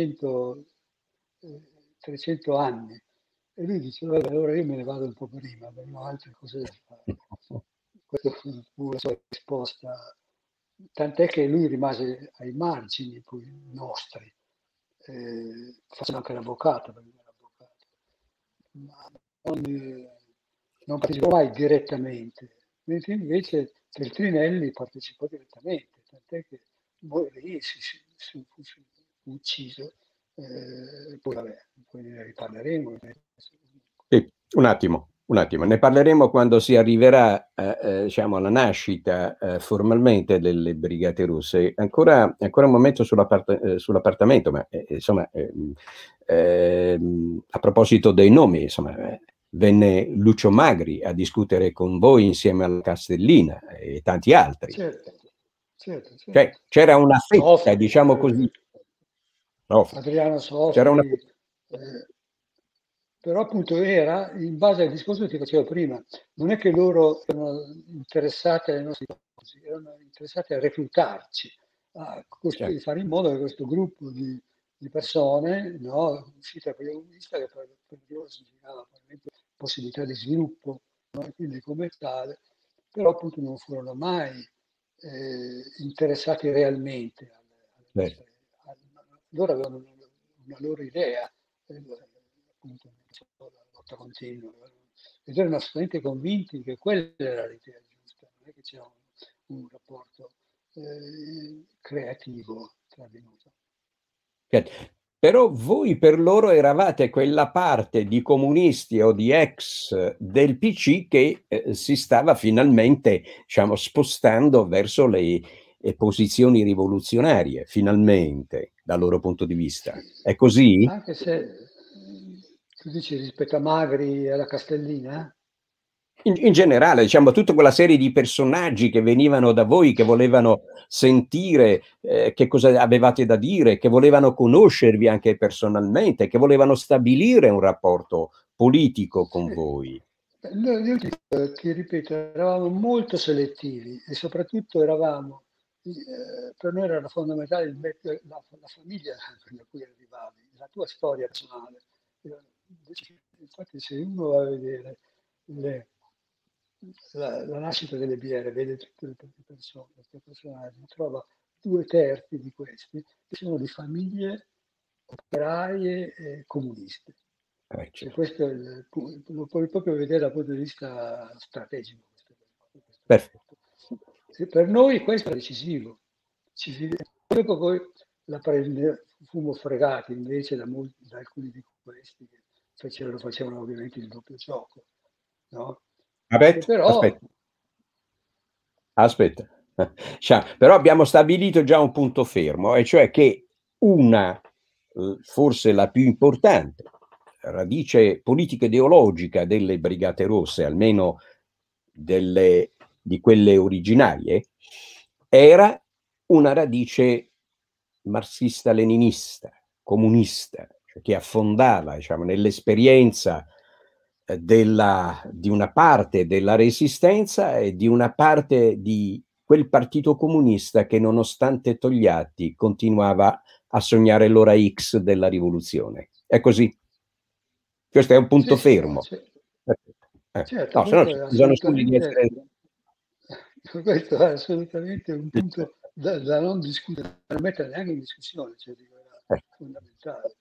300 anni. E lui diceva: allora io me ne vado un po' prima, abbiamo altre cose da fare. Questa fu la sua risposta, tant'è che lui rimase ai margini poi nostri, facendo anche l'avvocato, perché era avvocato, ma non partecipò mai direttamente, mentre invece Feltrinelli partecipò direttamente, tant'è che morì, fu ucciso, poi vabbè, poi ne riparleremo. Sì, un attimo, ne parleremo quando si arriverà diciamo, alla nascita formalmente delle Brigate Rosse. Ancora un momento sull'appartamento, ma insomma, a proposito dei nomi, insomma, venne Lucio Magri a discutere con voi insieme alla Castellina e tanti altri. Certo. Cioè, c'era una fetta, Sofri, diciamo così. Adriano C'era una Sofri, però appunto era, in base al discorso che ti facevo prima, non è che loro erano interessati alle nostre cose, erano interessati a reclutarci, a fare in modo che questo gruppo di persone, no, uscite dal Partito Comunista, che per loro significava probabilmente possibilità di sviluppo, no? E quindi come tale, però appunto non furono mai interessati realmente loro avevano una loro idea, appunto la lotta continua, ed erano assolutamente convinti che quella era l'idea giusta, non è che c'era un rapporto creativo che è avvenuto. Però voi per loro eravate quella parte di comunisti o di ex del PC che si stava finalmente, diciamo, spostando verso le posizioni rivoluzionarie, finalmente, dal loro punto di vista. È così? Anche se tu dici rispetto a Magri e alla Castellina? In generale, diciamo, tutta quella serie di personaggi che venivano da voi, che volevano sentire che cosa avevate da dire, che volevano conoscervi anche personalmente, che volevano stabilire un rapporto politico con voi. Io ti ripeto, eravamo molto selettivi e soprattutto eravamo, per noi era fondamentale la famiglia da cui arrivavi, la tua storia personale. Infatti se uno va a vedere la nascita delle biere, vede tutte le persone, questi personaggi, trova 2/3 di questi che sono di famiglie operaie e comuniste. Cioè, Certo. questo è lo puoi proprio vedere dal punto di vista strategico. Perfetto. E per noi questo è decisivo. Dopo poi fummo fregati invece da alcuni di questi che facevano ovviamente il doppio gioco. No? Però Aspetta. Però abbiamo stabilito già un punto fermo, e cioè che una, forse la più importante, radice politica ideologica delle Brigate Rosse, almeno di quelle originarie, era una radice marxista-leninista, comunista, cioè che affondava, diciamo, nell'esperienza di una parte della resistenza e di una parte di quel partito comunista che, nonostante Togliatti, continuava a sognare l'ora X della rivoluzione. È così? Questo è un punto sì, no, fermo. certo, No, se no questo ci è sono studi di assolutamente, essere... questo è assolutamente un punto da non discutere, da non mettere neanche in discussione, cioè, era fondamentale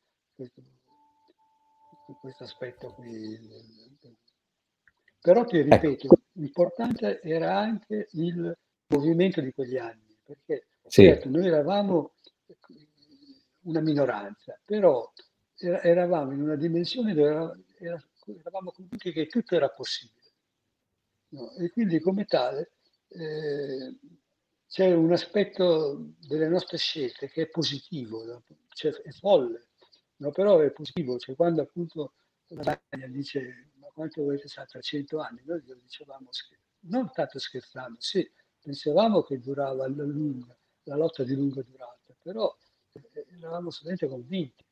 questo aspetto qui. Però ti ripeto, l'importante era anche il movimento di quegli anni, perché certo noi eravamo una minoranza, però eravamo in una dimensione dove eravamo convinti che tutto era possibile. No? E quindi come tale c'è un aspetto delle nostre scelte che è positivo, cioè è folle, no? Però è positivo, cioè quando appunto la Daglia dice ma quanto volete stare tra 100 anni, noi lo dicevamo non tanto scherzando, sì, pensavamo che durava la lotta di lunga durata, però eravamo assolutamente convinti.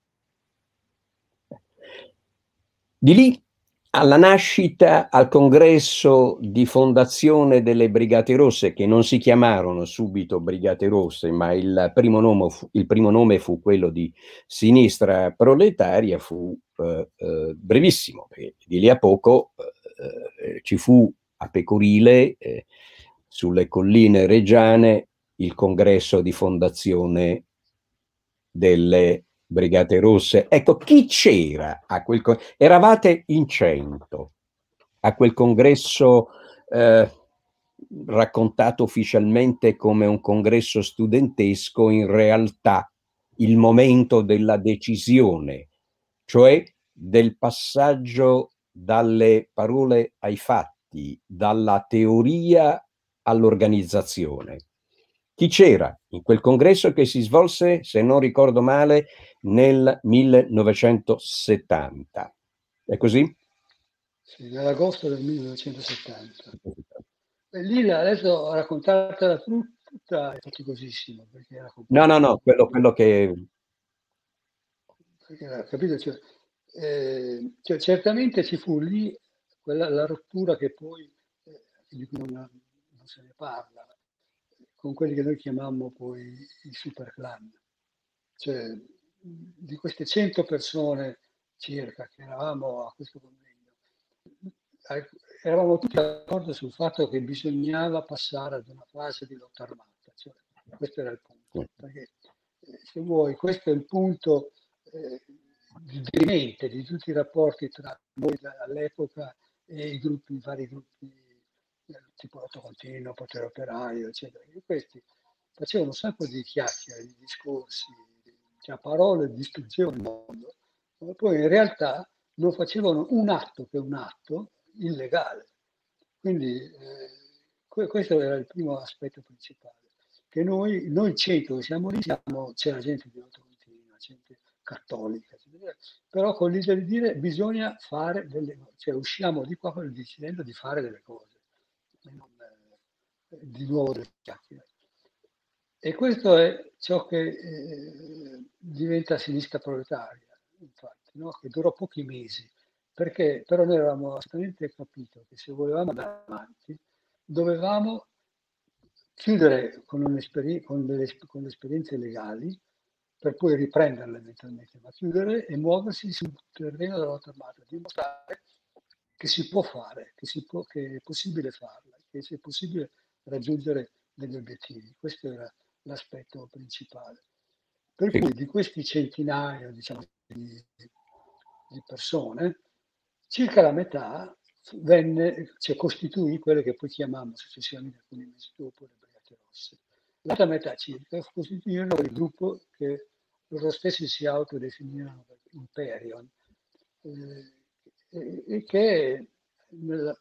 Di lì alla nascita, al congresso di fondazione delle Brigate Rosse, che non si chiamarono subito Brigate Rosse, ma il primo nome fu quello di Sinistra Proletaria, fu brevissimo, perché di lì a poco ci fu a Pecorile, sulle colline reggiane, il congresso di fondazione delle Brigate Rosse. Ecco, chi c'era a quel congresso? Eravate in 100 a quel congresso raccontato ufficialmente come un congresso studentesco, in realtà il momento della decisione, cioè del passaggio dalle parole ai fatti, dalla teoria all'organizzazione. Chi c'era in quel congresso che si svolse, se non ricordo male, nel 1970? È così? Sì, nell'agosto del 1970. E lì adesso raccontartela tutta è faticosissimo, perché era No, quello che... capito? Cioè, certamente ci fu lì la rottura che poi, di cui non se ne parla, con quelli che noi chiamammo poi i super clan. Cioè, di queste 100 persone circa che eravamo a questo convegno, eravamo tutti d'accordo sul fatto che bisognava passare ad una fase di lotta armata. Cioè, questo era il punto. Perché, se vuoi, questo è il punto dirimente di tutti i rapporti tra noi all'epoca e i vari gruppi tipo Lotto Continuo, Potere Operaio, eccetera. E questi facevano un sacco di chiacchiere, di discorsi, cioè parole distruggevano il mondo, ma poi in realtà non facevano un atto che un atto illegale. Quindi questo era il primo aspetto principale, che noi 100 che siamo lì, c'era gente di ultramontina, gente cattolica, però con l'idea di dire bisogna fare delle cose, cioè usciamo di qua decidendo di fare delle cose, non di nuovo delle chiacchiere. E questo è ciò che diventa sinistra proletaria, infatti, no? Che durò pochi mesi, perché però noi avevamo assolutamente capito che se volevamo andare avanti dovevamo chiudere con le esperienze legali per poi riprenderle eventualmente, ma chiudere e muoversi sul terreno della lotta armata, dimostrare che si può fare, che è possibile farla, che è possibile raggiungere degli obiettivi. Questo era l'aspetto principale. Per Sì. cui di questi centinaia, diciamo, di persone, circa la metà costituì quelle che poi chiamavamo successivamente alcuni mesi dopo le Brigate Rosse. L'altra metà circa costituirono il gruppo che loro stessi si autodefinivano Imperion, e che nella,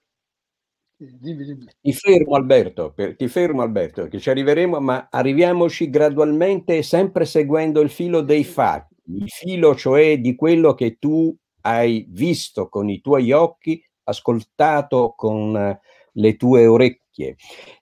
Ti fermo Alberto, che ci arriveremo, ma arriviamoci gradualmente, sempre seguendo il filo dei fatti, il filo cioè di quello che tu hai visto con i tuoi occhi, ascoltato con le tue orecchie.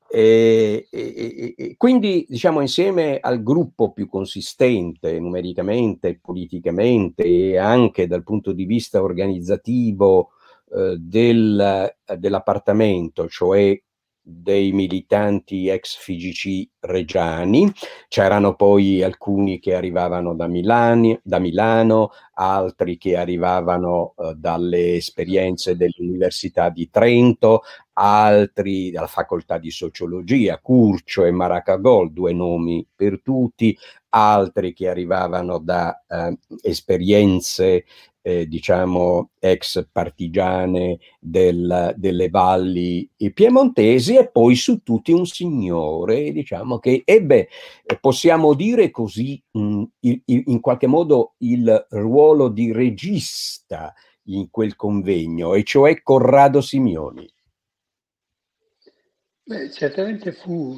Quindi, diciamo, insieme al gruppo più consistente numericamente, politicamente e anche dal punto di vista organizzativo dell'appartamento, cioè dei militanti ex FIGC reggiani, c'erano poi alcuni che arrivavano da Milano, altri che arrivavano dalle esperienze dell'Università di Trento, altri dalla facoltà di sociologia, Curcio e Maracagol, due nomi per tutti, altri che arrivavano da esperienze diciamo ex partigiane delle valli piemontesi, e poi su tutti un signore, diciamo, che ebbe, possiamo dire così, in qualche modo il ruolo di regista in quel convegno, e cioè Corrado Simioni. Beh, certamente fu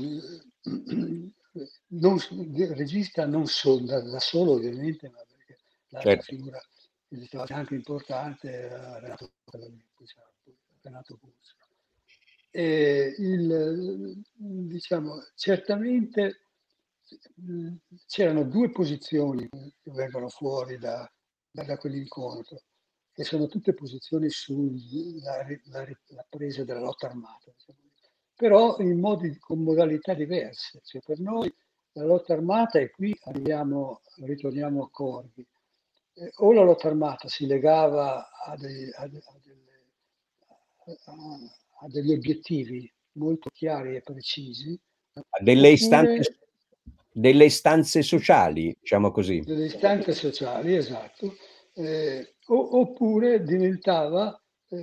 regista non da solo ovviamente, ma perché l'altra figura che diceva anche importante era Renato Guzzo. E diciamo, certamente c'erano due posizioni che vengono fuori da quell'incontro, che sono tutte posizioni sulla presa della lotta armata, diciamo, però con modalità diverse. Cioè, per noi la lotta armata, e qui ritorniamo a Corvi, o la lotta armata si legava a degli obiettivi molto chiari e precisi, delle istanze sociali, diciamo così. Delle istanze sociali, esatto, oppure diventava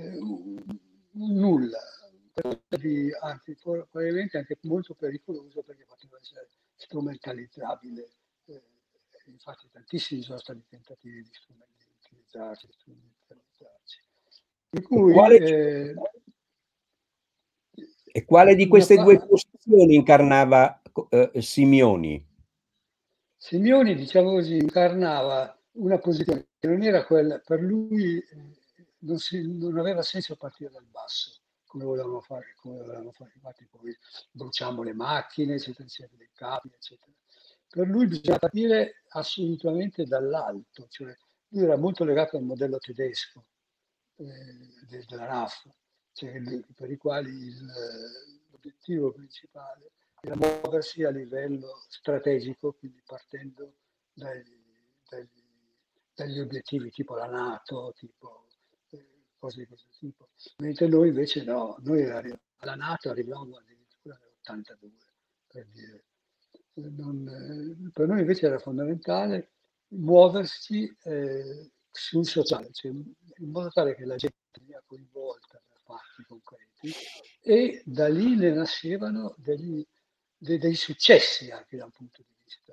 nulla, anzi probabilmente anche molto pericoloso, perché poteva essere strumentalizzabile. Infatti tantissimi sono stati tentativi di strumentalizzarci. Per cui, e quale di queste due posizioni incarnava Simioni? Simioni, diciamo così, incarnava una posizione che non era quella, per lui non aveva senso partire dal basso, come volevano fare, infatti poi bruciamo le macchine, eccetera, eccetera, dei capi, eccetera. Per lui bisogna partire assolutamente dall'alto, cioè lui era molto legato al modello tedesco della RAF, cioè, per i quali l'obiettivo principale era muoversi a livello strategico, quindi partendo dagli obiettivi tipo la NATO, tipo cose di questo tipo. Mentre noi invece no, noi alla NATO arrivavamo addirittura nell'82, per dire. Per noi invece era fondamentale muoversi sul sociale, cioè in modo tale che la gente sia coinvolta da fatti concreti, e da lì ne nascevano dei successi anche da un punto di vista,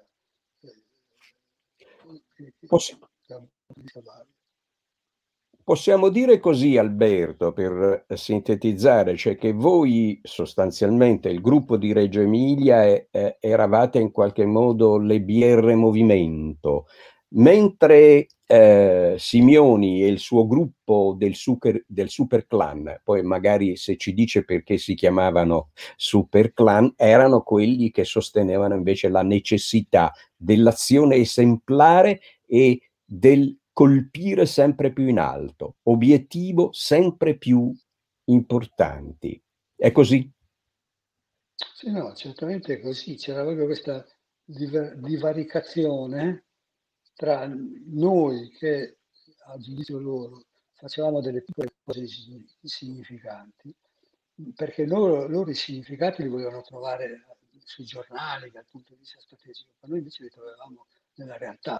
Possi- da un punto di vista vario. Possiamo dire così, Alberto, per sintetizzare, cioè che voi sostanzialmente, il gruppo di Reggio Emilia, eravate in qualche modo le BR Movimento, mentre Simioni e il suo gruppo del Super Clan, poi magari se ci dice perché si chiamavano Super Clan, erano quelli che sostenevano invece la necessità dell'azione esemplare e del colpire sempre più in alto, obiettivo sempre più importanti. È così? Sì, no, certamente è così. C'era proprio questa divaricazione tra noi che, a giudizio loro, facevamo delle piccole cose insignificanti, perché loro i significati li volevano trovare sui giornali dal punto di vista strategico, ma noi invece li trovavamo nella realtà.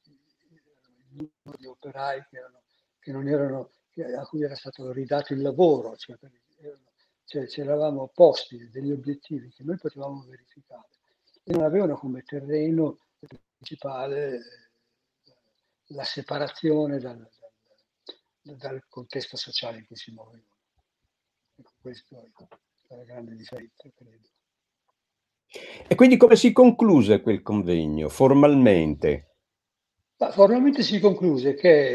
Il numero di operai che non erano, a cui era stato ridato il lavoro, cioè ci eravamo posti degli obiettivi che noi potevamo verificare e non avevano come terreno principale la separazione dal contesto sociale in cui si muovevano. Ecco, questa è la grande differenza, credo. E quindi come si concluse quel convegno formalmente? Ma formalmente si concluse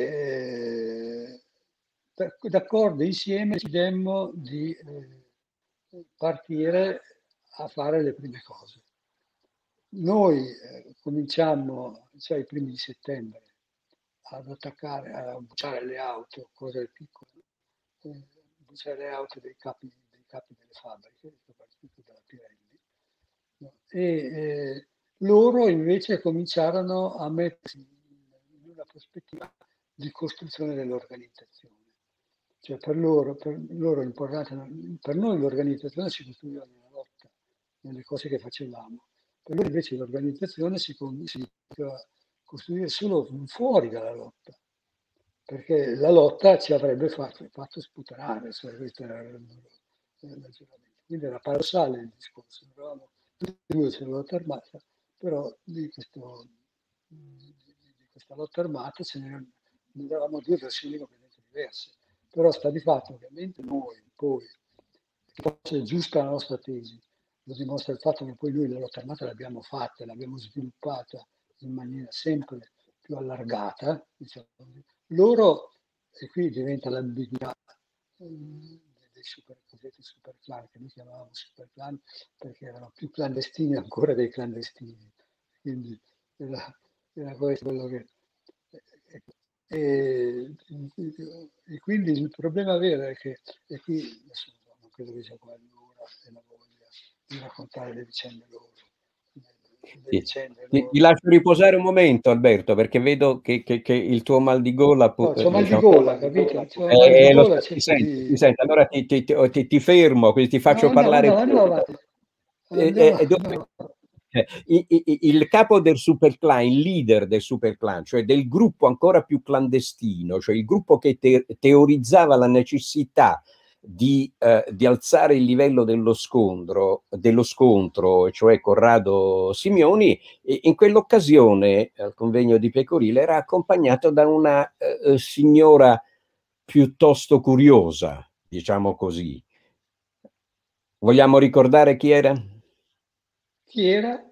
che d'accordo insieme decidemmo di partire a fare le prime cose. Noi cominciammo, cioè i primi di settembre, ad attaccare, a bruciare le auto, cose piccole, bruciare le auto dei capi delle fabbriche, soprattutto della Pirelli, no? Loro invece cominciarono a mettersi in una prospettiva di costruzione dell'organizzazione. Cioè per loro è importante, per noi l'organizzazione si costruiva nella lotta, nelle cose che facevamo. Per loro invece l'organizzazione si poteva costruire solo fuori dalla lotta, perché la lotta ci avrebbe fatto sputanare, cioè questo era il loro ragionamento. Quindi era paradossale il discorso, eravamo tutti e due sulla lotta armata, però di questa lotta armata ne davamo due versioni completamente diverse. Però sta di fatto che mentre noi poi, che fosse giusta la nostra tesi, lo dimostra il fatto che poi noi la lotta armata l'abbiamo fatta, l'abbiamo sviluppata in maniera sempre più allargata, diciamo così. Loro, e qui diventa l'ambiguità dei cosiddetti super clan, che noi chiamavamo super clan perché erano più clandestini ancora dei clandestini. Quindi era questo quello che... E, e quindi il problema vero è che, e qui adesso non credo che sia qua l'ora e la voglia di raccontare le vicende loro, le Ti, vicende ti loro. lascio riposare un momento, Alberto, perché vedo che il tuo mal di gola, No, c'ho mal di diciamo, gola, capito? C'ho mal di lo gola, so, ti cerco sento, ti di... sento. Allora ti fermo, così ti No, faccio parlare andiamo pure. avanti. Andiamo, Dunque, andiamo avanti. il capo del super clan, il leader del super clan, cioè del gruppo ancora più clandestino, cioè il gruppo che teorizzava la necessità di alzare il livello dello scontro, cioè Corrado Simioni, in quell'occasione al convegno di Pecorino era accompagnato da una signora piuttosto curiosa, diciamo così. Vogliamo ricordare chi era? Chi era?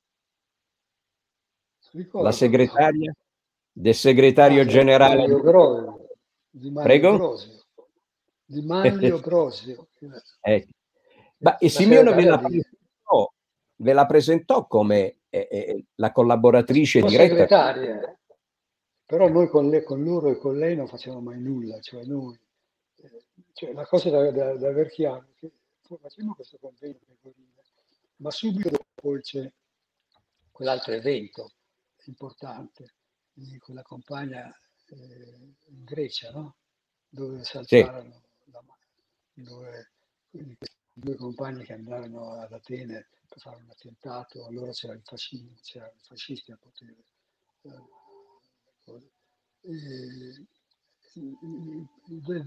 La Ricordalo. segretaria del Ah, segretario generale. Manlio Brosio, di Manlio Prego? Brosio, di Manlio Brosio, Ecco. Ma e la Simeone segretaria di ve la presentò come la collaboratrice sua diretta. segretaria, però noi con loro e con lei non facevamo mai nulla, cioè noi, cioè la cosa da aver chiaro, è che facciamo questo convegno pecorino, ma subito dopo c'è quell'altro evento importante di quella campagna in Grecia, no? Dove Sì. saltarono dove questi due compagni che andarono ad Atene per fare un attentato, allora c'era c'erano i fascisti al potere.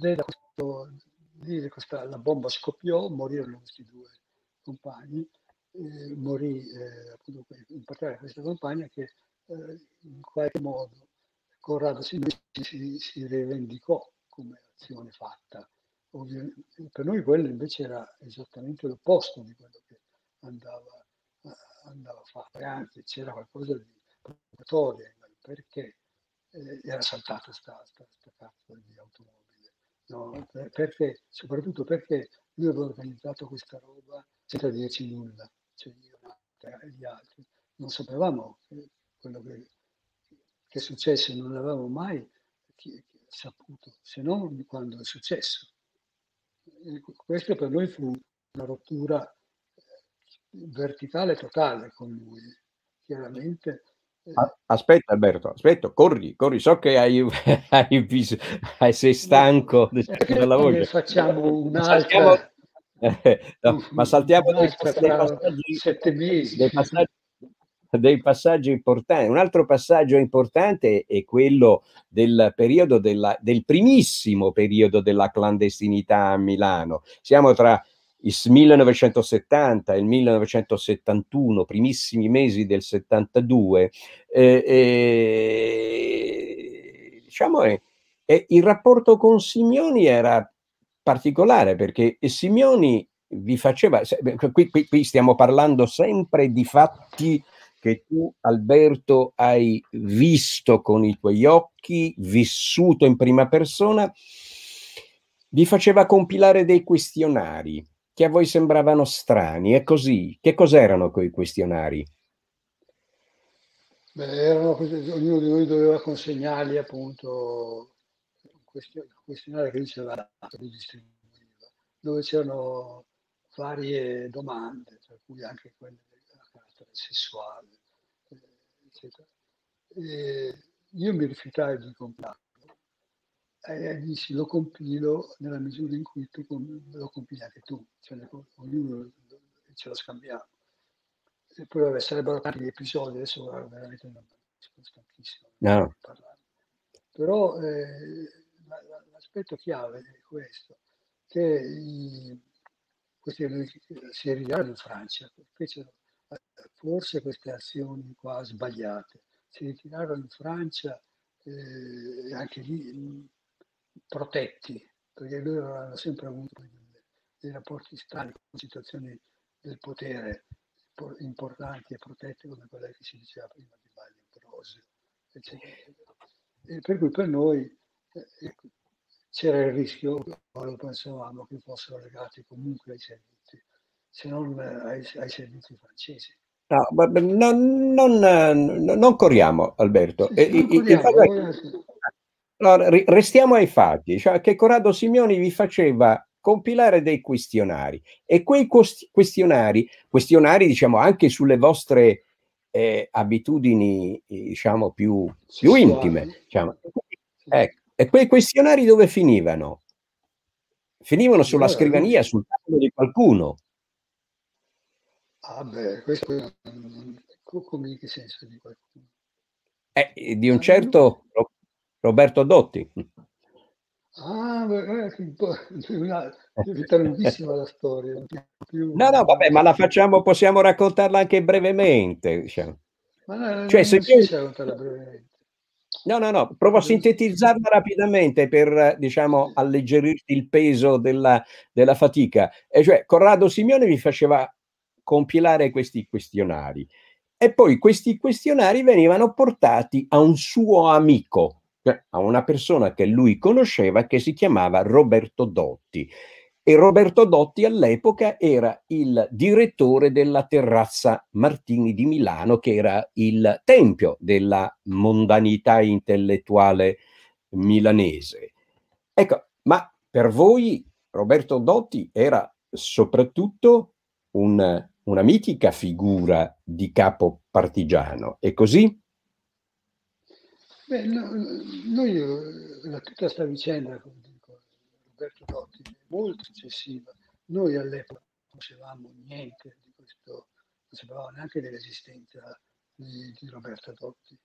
La bomba scoppiò, morirono questi due compagni morì appunto in particolare questa compagna che in qualche modo Corrado si rivendicò come azione fatta. Per noi quello invece era esattamente l'opposto di quello che andava fatto, e anzi c'era qualcosa di provocatorio, perché era saltata sta cazzo di automobile, no? Perché, soprattutto perché lui aveva organizzato questa roba senza dirci nulla, cioè io e gli altri non sapevamo quello che successe, non l'avevamo mai saputo, se non quando è successo. E questo per noi fu una rottura verticale totale con lui, chiaramente. Aspetta Alberto, aspetta, corri, so che sei stanco della Ne voce. facciamo Ma saltiamo, un'altra, no, ma saltiamo un'altra tra 7 mesi. dei passaggi importanti. Un altro passaggio importante è quello del periodo del primissimo periodo della clandestinità a Milano. Siamo tra il 1970 e il 1971, primissimi mesi del 72. Diciamo, il rapporto con Simioni era particolare perché Simioni vi faceva, qui stiamo parlando sempre di fatti che tu, Alberto, hai visto con i tuoi occhi, vissuto in prima persona. Vi faceva compilare dei questionari che a voi sembravano strani, è così. Che cos'erano quei questionari? Erano ognuno di noi doveva consegnargli appunto un questionario che diceva li distribuiva, dove c'erano varie domande, tra cui anche quelle a carattere sessuale, eccetera. E io mi rifiutai di comprarlo e dissi lo compilo nella misura in cui lo compili anche tu, cioè ognuno ce lo scambiamo. E poi vabbè, sarebbero tanti gli episodi, adesso guarda, veramente non sono stanchissimo No. di parlare. Però l'aspetto chiave è questo, che questi si ritirarono in Francia, fecero forse queste azioni qua sbagliate, si ritirarono in Francia anche lì protetti, perché loro hanno sempre avuto dei rapporti strani con situazioni del potere importanti e protette come quella che si diceva prima di Baglio, Ambrosio, eccetera, eccetera. E per cui per noi c'era il rischio, lo pensavamo, che fossero legati comunque ai servizi, se non ai servizi francesi. No, non corriamo, Alberto. Sì, non corriamo. Allora, restiamo ai fatti, cioè che Corrado Simioni vi faceva compilare dei questionari e quei questionari diciamo anche sulle vostre abitudini diciamo più intime, diciamo. Ecco. E quei questionari dove finivano? Finivano sulla scrivania, sul tavolo di qualcuno. Ah beh, questo come in che senso di qualcuno? Di un certo Roberto Dotti. Ah, beh, diventa lunghissima la storia. No, vabbè, ma la facciamo, possiamo raccontarla anche brevemente, diciamo. Ma Cioè, non si sa raccontarla brevemente. No, provo a sintetizzarla rapidamente per, diciamo, alleggerirti il peso della fatica. E cioè, Corrado Simioni vi faceva compilare questi questionari e poi questi questionari venivano portati a un suo amico, cioè a una persona che lui conosceva che si chiamava Roberto Dotti. E Roberto Dotti all'epoca era il direttore della Terrazza Martini di Milano, che era il tempio della mondanità intellettuale milanese. Ecco, ma per voi Roberto Dotti era soprattutto una mitica figura di capo partigiano, è così? Beh, noi, tutta questa vicenda con Roberto Dotti è molto successiva. Noi all'epoca non conoscevamo niente di questo, non sapevamo neanche dell'esistenza di Roberto Dotti.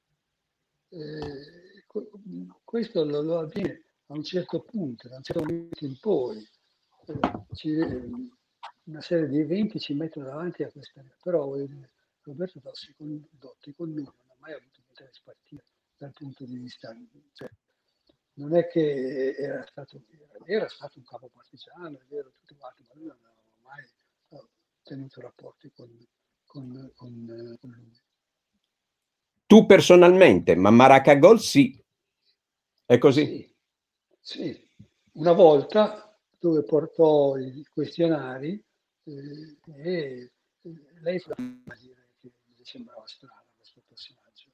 Questo lo avviene a un certo punto, da un certo momento in poi. una serie di eventi ci mettono davanti a questa, però voglio dire, Roberto Dotti con lui non ha mai avuto niente da spartire dal punto di vista, cioè, non è che era stato un capo partigiano, è vero, tutto quanto, ma noi non avevamo mai tenuto rapporti con lui. Tu personalmente, ma Maracagol sì. È così? Sì, sì. Una volta dove portò i questionari e lei fu la prima a dire che gli sembrava strano questo personaggio.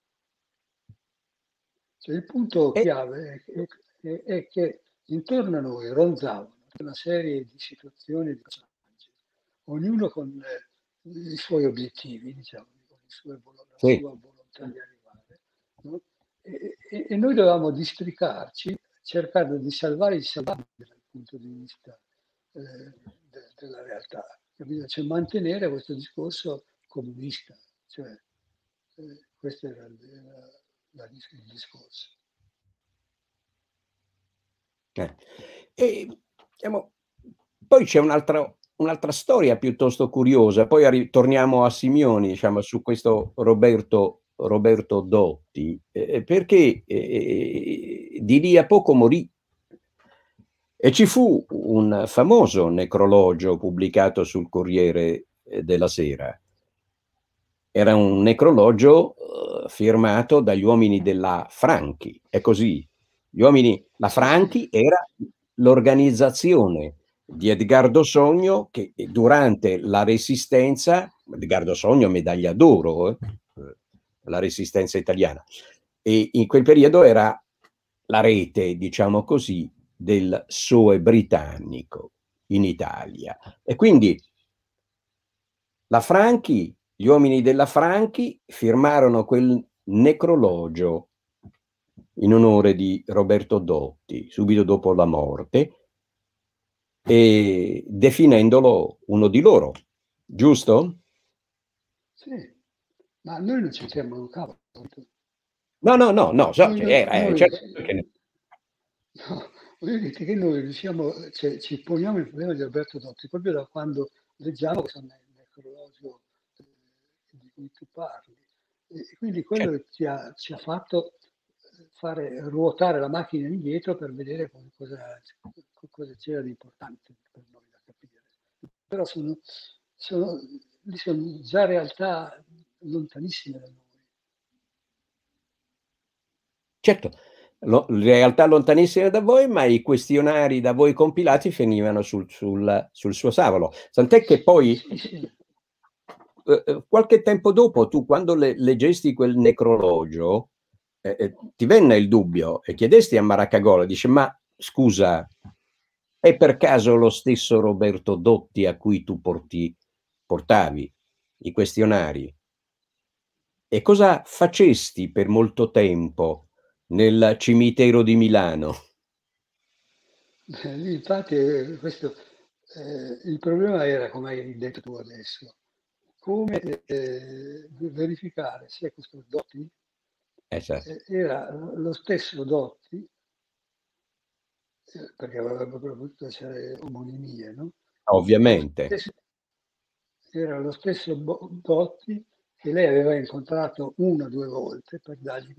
Cioè, il punto E, chiave è che intorno a noi ronzavano una serie di situazioni, di personaggi, ognuno con i suoi obiettivi, diciamo, con la sì, sua volontà di arrivare, no? E noi dovevamo districarci cercando di salvare il salvabile dal punto di vista della realtà, capito? Cioè mantenere questo discorso comunista, cioè, questo era il discorso. E, diciamo, poi c'è un'altra storia piuttosto curiosa, poi torniamo a Simioni, diciamo, su questo Roberto Dotti, perché di lì a poco morì e ci fu un famoso necrologio pubblicato sul Corriere della Sera. Era un necrologio firmato dagli uomini della Franchi, è così. La Sì, sì, Franchi era l'organizzazione di Edgardo Sogno che durante la Resistenza, Edgardo Sogno medaglia d'oro, la Resistenza italiana, e in quel periodo era la rete, diciamo così, del PSOE britannico in Italia. E quindi la Franchi, gli uomini della Franchi firmarono quel necrologio in onore di Roberto Dotti, subito dopo la morte, e definendolo uno di loro, giusto? sì. Ma noi non ci siamo un cavolo. No, so Noi, che noi, era, noi, certo che no, voglio dire che noi riusciamo, cioè, ci poniamo il problema di Alberto Dotti proprio da quando leggiamo questo necrologio di cui tu parli. E quindi quello certo. ci ha fatto fare ruotare la macchina indietro per vedere cosa c'era di importante per noi da capire. Però sono già realtà lontanissime da noi. Certo, realtà lontanissime da voi, ma i questionari da voi compilati finivano sul suo tavolo. Tant'è che poi, Sì, sì. qualche tempo dopo, tu quando leggesti quel necrologio, ti venne il dubbio e chiedesti a Maracagol, dice, ma scusa, è per caso lo stesso Roberto Dotti a cui tu portavi i questionari? E cosa facesti per molto tempo nel cimitero di Milano? Infatti, il problema era, come hai detto tu adesso, come verificare se questo Dotti Certo. era lo stesso Dotti, perché avrebbe potuto essere omonimie, no? Lo Ovviamente. stesso, era lo stesso Dotti che lei aveva incontrato una o due volte per dargli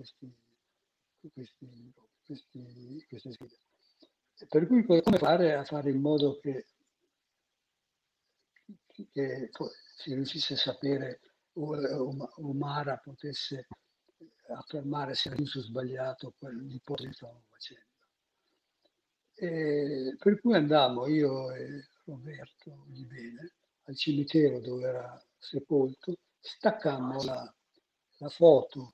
queste sfide. Per cui come fare a fare in modo che si riuscisse a sapere o Mara potesse affermare se era giusto o sbagliato l'ipotesi che stavamo facendo. E per cui andammo io e Roberto Di Bene al cimitero dove era sepolto, staccammo la foto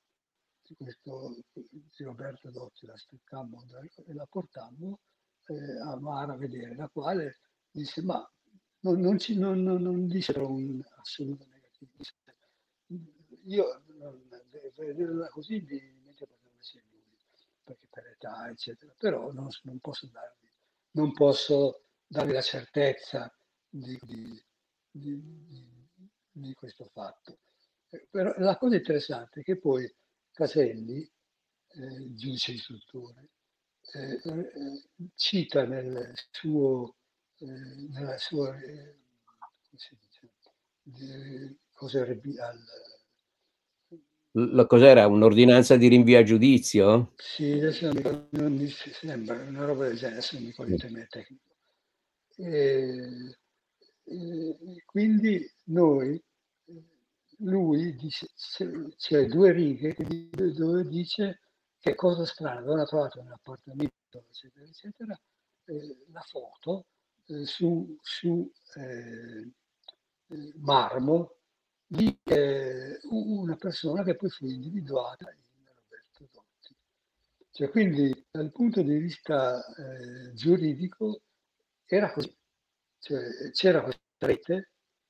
di Roberto Dotti, la staccammo e la portammo a Mara a vedere, la quale disse ma non dissero un assoluto negativo. Io vederla così mi metto per sia lui, perché per età, eccetera, però non posso darvi la certezza di questo fatto. Però la cosa interessante è che poi Caselli, giudice istruttore, cita nella sua si dice, cos'era Cos'era? Un'ordinanza di rinvio a giudizio? sì, adesso non mi ricordo, non mi sembra una roba del genere, adesso non mi ricordo il termine tecnico. Quindi lui dice, c'è due righe dove dice che cosa strana, avevano trovato nell'appartamento, eccetera, eccetera, la foto su marmo di una persona che poi fu individuata in Roberto Dotti. Cioè, quindi dal punto di vista giuridico era così, cioè, c'era questa rete,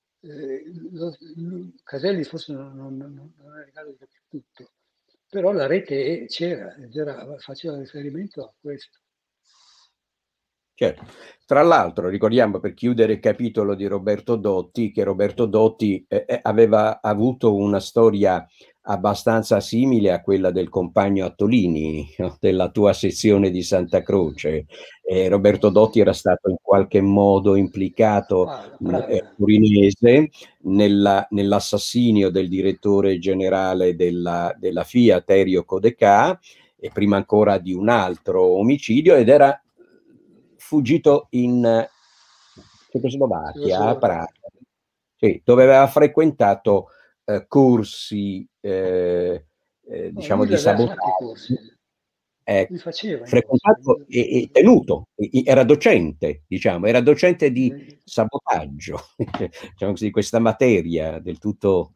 Caselli forse non era in grado di capire tutto, però la rete c'era ed faceva riferimento a questo. Certo. Tra l'altro, ricordiamo per chiudere il capitolo di Roberto Dotti, che Roberto Dotti aveva avuto una storia abbastanza simile a quella del compagno Attolini, no? Della tua sezione di Santa Croce. Roberto Dotti era stato in qualche modo implicato, Praga. turinese, nell'assassinio del direttore generale della FIAT, Erio Codecà, e prima ancora di un altro omicidio, ed era fuggito in Cecoslovacchia, a Praga, sì, dove aveva frequentato corsi diciamo Lui di li aveva fatti i sabotaggio, corsi, li faceva i corsi. frequentato e tenuto, era docente, diciamo, era docente di sabotaggio, diciamo così, questa materia del tutto.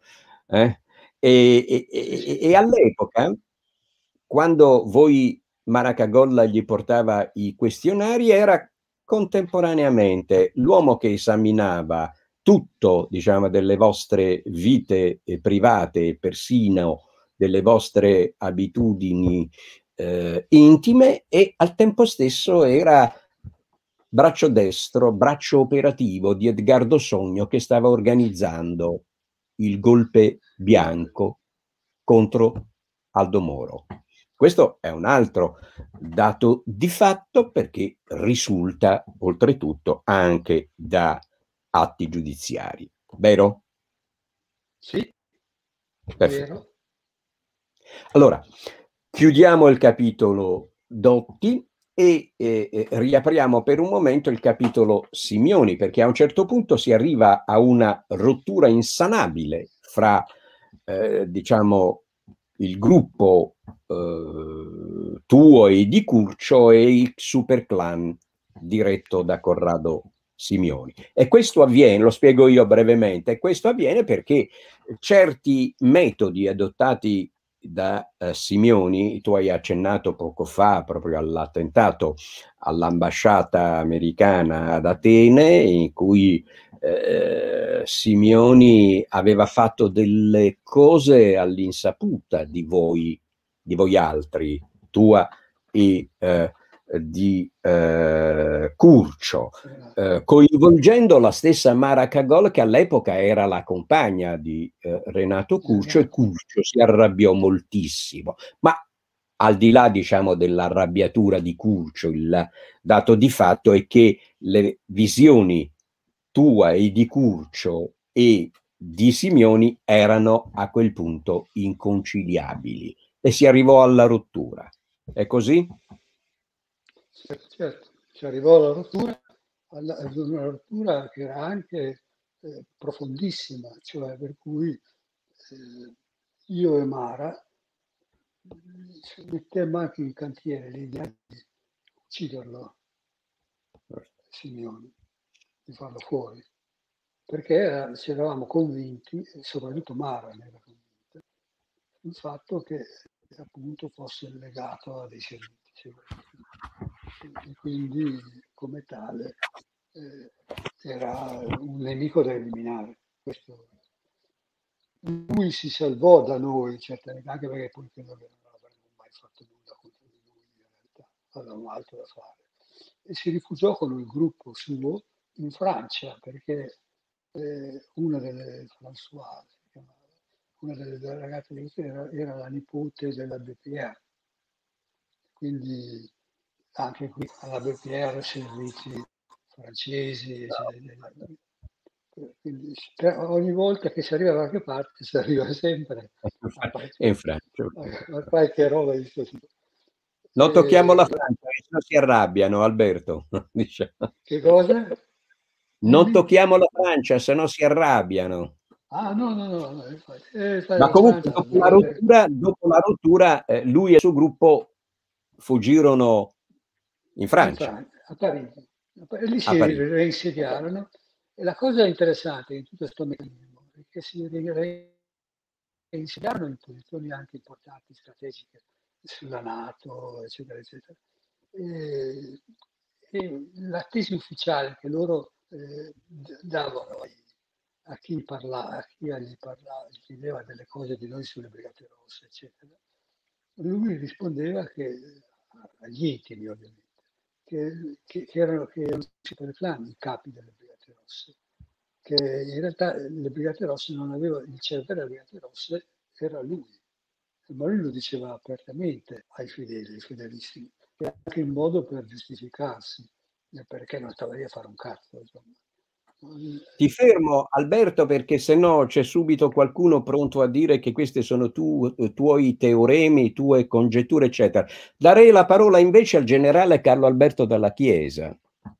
E all'epoca, quando voi Maracagolla gli portava i questionari, era contemporaneamente l'uomo che esaminava tutto, diciamo, delle vostre vite private, persino delle vostre abitudini intime, e al tempo stesso era braccio destro, braccio operativo di Edgardo Sogno, che stava organizzando il golpe bianco contro Aldo Moro. Questo è un altro dato di fatto, perché risulta oltretutto anche da atti giudiziari, vero? Sì, Perfetto. vero. Allora, chiudiamo il capitolo Dotti e riapriamo per un momento il capitolo Simioni, perché a un certo punto si arriva a una rottura insanabile fra, diciamo, il gruppo tuo e di Curcio e il super clan diretto da Corrado Simioni. E questo avviene, lo spiego io brevemente, e questo avviene perché certi metodi adottati da Simioni, tu hai accennato poco fa proprio all'attentato all'ambasciata americana ad Atene, in cui Simioni aveva fatto delle cose all'insaputa di voi altri, tua e di Curcio, coinvolgendo la stessa Mara Cagol, che all'epoca era la compagna di Renato Curcio, e Curcio si arrabbiò moltissimo. Ma al di là, diciamo, dell'arrabbiatura di Curcio, il dato di fatto è che le visioni tua e di Curcio e di Simioni erano a quel punto inconciliabili e si arrivò alla rottura. È così? Certo, ci arrivò alla rottura, ad una rottura che era anche profondissima, cioè per cui io e Mara mettemmo anche in cantiere l'idea di ucciderlo, Simeone, di farlo fuori, perché ci eravamo convinti, e soprattutto Mara ne era convinta, del fatto che appunto fosse legato a dei servizi segreti. E quindi come tale era un nemico da eliminare. Lui si salvò da noi, certamente, anche perché poi credo che non avremmo mai fatto nulla contro di lui, in realtà, avevamo altro da fare. E si rifugiò con il gruppo suo in Francia, perché una delle Françoise, una delle ragazze era la nipote della BPR, quindi anche qui alla BPR servizi francesi, eccetera. Quindi ogni volta che si arriva da qualche parte si arriva sempre in Francia. a qualche roba di questo tipo. Non tocchiamo la Francia, se no si arrabbiano, Alberto. Che cosa? Non tocchiamo la Francia, se no si arrabbiano. Ah, no, Ma comunque dopo la rottura lui e il suo gruppo fuggirono in Francia. A Parigi. E lì A si Parigi. reinsediarono. E la cosa interessante in tutto questo meccanismo è che si reinsediarono in posizioni anche importanti, strategiche, sulla NATO, eccetera, eccetera. E la tesi ufficiale che loro davano a chi parlava, a chi gli parlava, gli chiedeva delle cose di noi sulle Brigate Rosse, eccetera, lui rispondeva che agli intimi, ovviamente, che erano per il clan i capi delle Brigate Rosse, che in realtà le Brigate Rosse non avevano il cervello delle Brigate Rosse, era lui. Ma lui lo diceva apertamente ai fedeli, ai fedelissimi, e anche in modo per giustificarsi, perché non stava lì a fare un cazzo, insomma. Ti fermo, Alberto, perché se no c'è subito qualcuno pronto a dire che questi sono tuoi teoremi, tue congetture, eccetera. Darei la parola invece al generale Carlo Alberto Dalla Chiesa.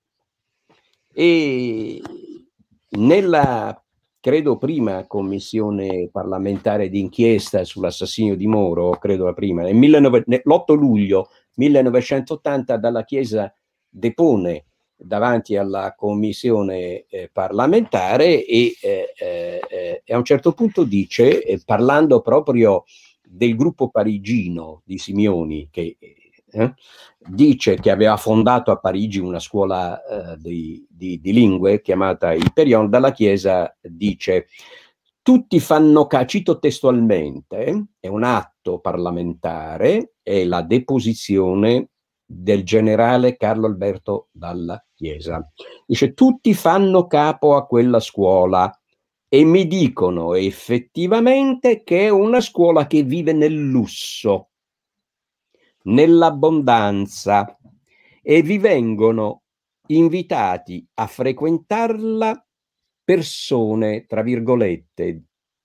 E nella, credo, prima commissione parlamentare d'inchiesta sull'assassinio di Moro, credo la prima, l'8 luglio 1980 Dalla Chiesa depone davanti alla commissione parlamentare e a un certo punto dice, parlando proprio del gruppo parigino di Simioni, che dice che aveva fondato a Parigi una scuola di lingue chiamata Hyperion, Dalla Chiesa dice: tutti fanno, cito testualmente, è un atto parlamentare, è la deposizione del generale Carlo Alberto Dalla Chiesa. Dice: tutti fanno capo a quella scuola e mi dicono effettivamente che è una scuola che vive nel lusso, nell'abbondanza, e vi vengono invitati a frequentarla persone, tra virgolette,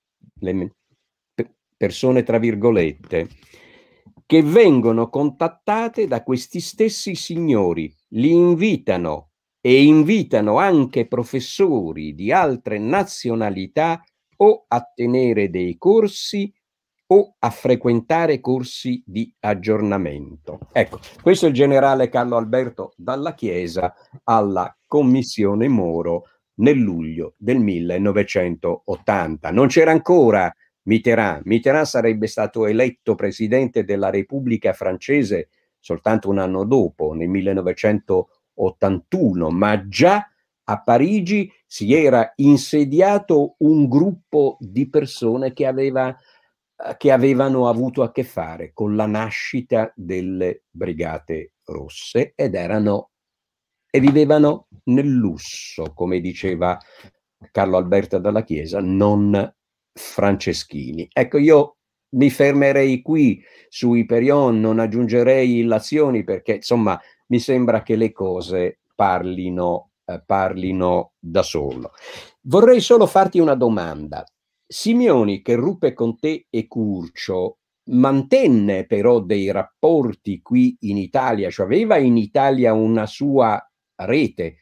persone tra virgolette, che vengono contattate da questi stessi signori, li invitano e invitano anche professori di altre nazionalità o a tenere dei corsi o a frequentare corsi di aggiornamento. Ecco, questo è il generale Carlo Alberto Dalla Chiesa alla commissione Moro nel luglio del 1980. Non c'era ancora Mitterrand. Mitterrand sarebbe stato eletto presidente della Repubblica francese soltanto un anno dopo, nel 1981, ma già a Parigi si era insediato un gruppo di persone che avevano avuto a che fare con la nascita delle Brigate Rosse e vivevano nel lusso, come diceva Carlo Alberto Dalla Chiesa, non Franceschini. Ecco, io mi fermerei qui su Hyperion, non aggiungerei illazioni perché insomma mi sembra che le cose parlino da solo. Vorrei solo farti una domanda. Simioni, che ruppe con te e Curcio, mantenne però dei rapporti qui in Italia, cioè aveva in Italia una sua rete.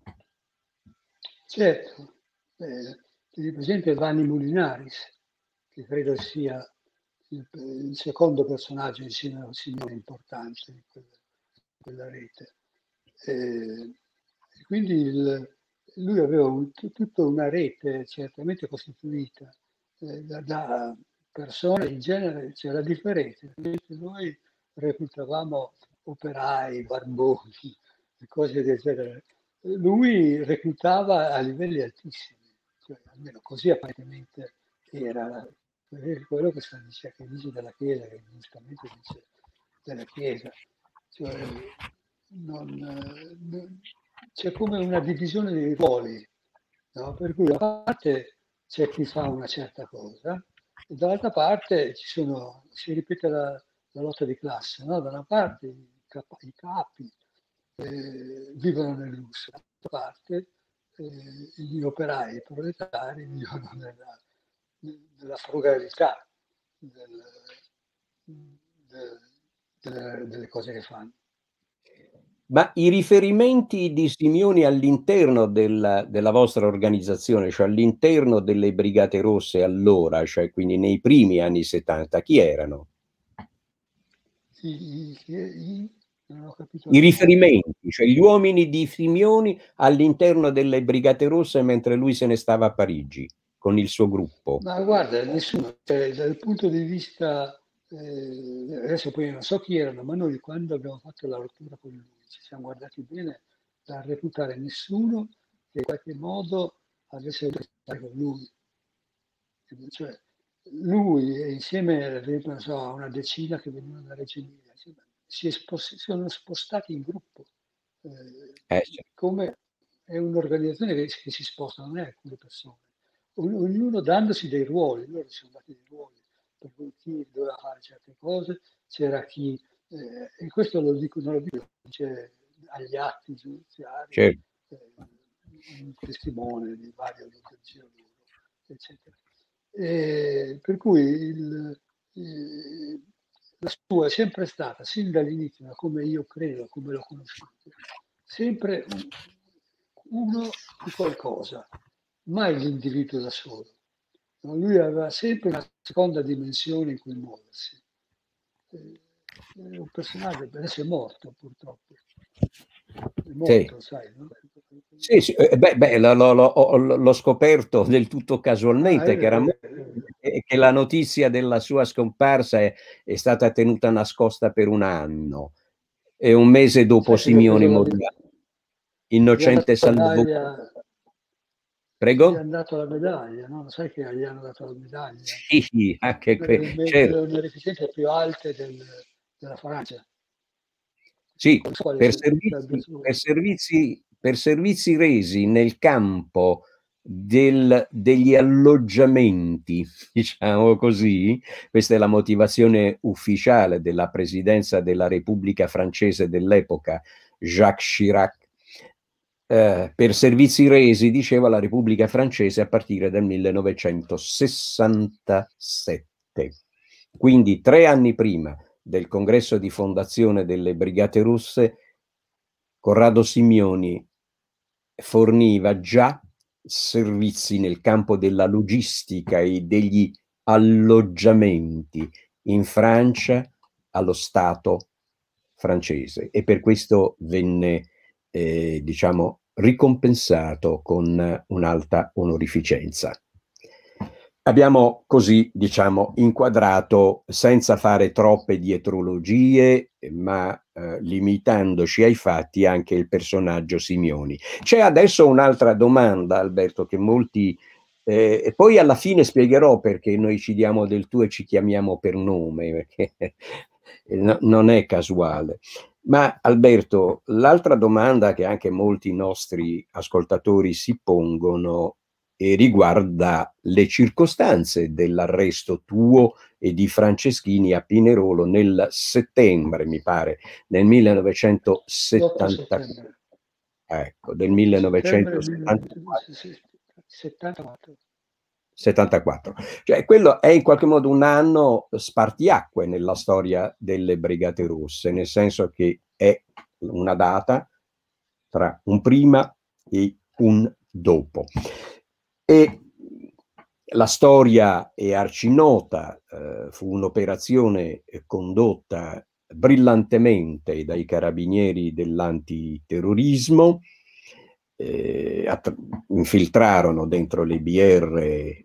Certo, tieni presente Vanni Mulinaris, che credo sia il secondo personaggio insieme a Simioni importante in quella rete. E quindi lui aveva tutta una rete certamente costituita da persone in genere, c'era differenza. Noi reclutavamo operai, barboni, cose del genere. Lui reclutava a livelli altissimi, cioè, almeno così apparentemente era quello che dice della Chiesa, che giustamente dice della Chiesa. Cioè, c'è come una divisione dei ruoli, no? Per cui da una parte c'è chi fa una certa cosa e dall'altra parte si ripete la lotta di classe, no? Da una parte i capi vivono nel lusso, dall'altra parte gli operai proletari vivono nella frugalità delle cose che fanno. Ma i riferimenti di Simioni all'interno della vostra organizzazione, cioè all'interno delle Brigate Rosse allora, cioè quindi nei primi anni 70, chi erano? Non ho capito. I riferimenti, cioè gli uomini di Simioni all'interno delle Brigate Rosse mentre lui se ne stava a Parigi con il suo gruppo. Ma guarda, nessuno, dal punto di vista, adesso poi non so chi erano, ma noi quando abbiamo fatto la rottura con lui ci siamo guardati bene da reputare nessuno che in qualche modo avesse voluto stare con lui. Cioè, lui e insieme non so, a una decina che venivano da Reggio Emilia, sono spostati in gruppo. Certo. Come è un'organizzazione che si sposta, non è alcune persone. Ognuno dandosi dei ruoli, loro si sono dati dei ruoli, per cui chi doveva fare certe cose, c'era chi, e questo non lo dico, dice agli atti giudiziari, Certo. un testimone di vario giro loro, eccetera. Per cui la sua è sempre stata, sin dall'inizio, come io credo, come l'ho conosciuto, sempre uno di qualcosa, mai l'individuo da solo. No, lui aveva sempre una seconda dimensione in cui muoversi. È un personaggio, adesso è morto purtroppo. È morto, Sì. sai, no? Sì, sì. L'ho scoperto del tutto casualmente che la notizia della sua scomparsa è stata tenuta nascosta per un anno e un mese dopo Simioni moriva. Innocente Salvo. Prego? Gli hanno dato la medaglia, no? Sai che gli hanno dato la medaglia? Sì, anche certo. Una delle resistenze più alte della Francia. Sì, per servizi resi nel campo degli alloggiamenti, diciamo così, questa è la motivazione ufficiale della presidenza della Repubblica Francese dell'epoca, Jacques Chirac, per servizi resi, diceva, la Repubblica Francese a partire dal 1967. Quindi 3 anni prima del congresso di fondazione delle Brigate Rosse, Corrado Simioni forniva già servizi nel campo della logistica e degli alloggiamenti in Francia allo Stato francese e per questo venne diciamo ricompensato con un'alta onorificenza. Abbiamo così, diciamo, inquadrato senza fare troppe dietrologie, ma limitandoci ai fatti anche il personaggio Simioni. C'è adesso un'altra domanda, Alberto, che molti... e poi alla fine spiegherò perché noi ci diamo del tu e ci chiamiamo per nome, perché non è casuale. Ma Alberto, l'altra domanda che anche molti nostri ascoltatori si pongono e riguarda le circostanze dell'arresto tuo e di Franceschini a Pinerolo nel settembre, mi pare, nel 1974. Ecco, del 1974. 74. Cioè, quello è in qualche modo un anno spartiacque nella storia delle Brigate Rosse, nel senso che è una data tra un prima e un dopo. E la storia è arcinota, fu un'operazione condotta brillantemente dai carabinieri dell'antiterrorismo, infiltrarono dentro le BR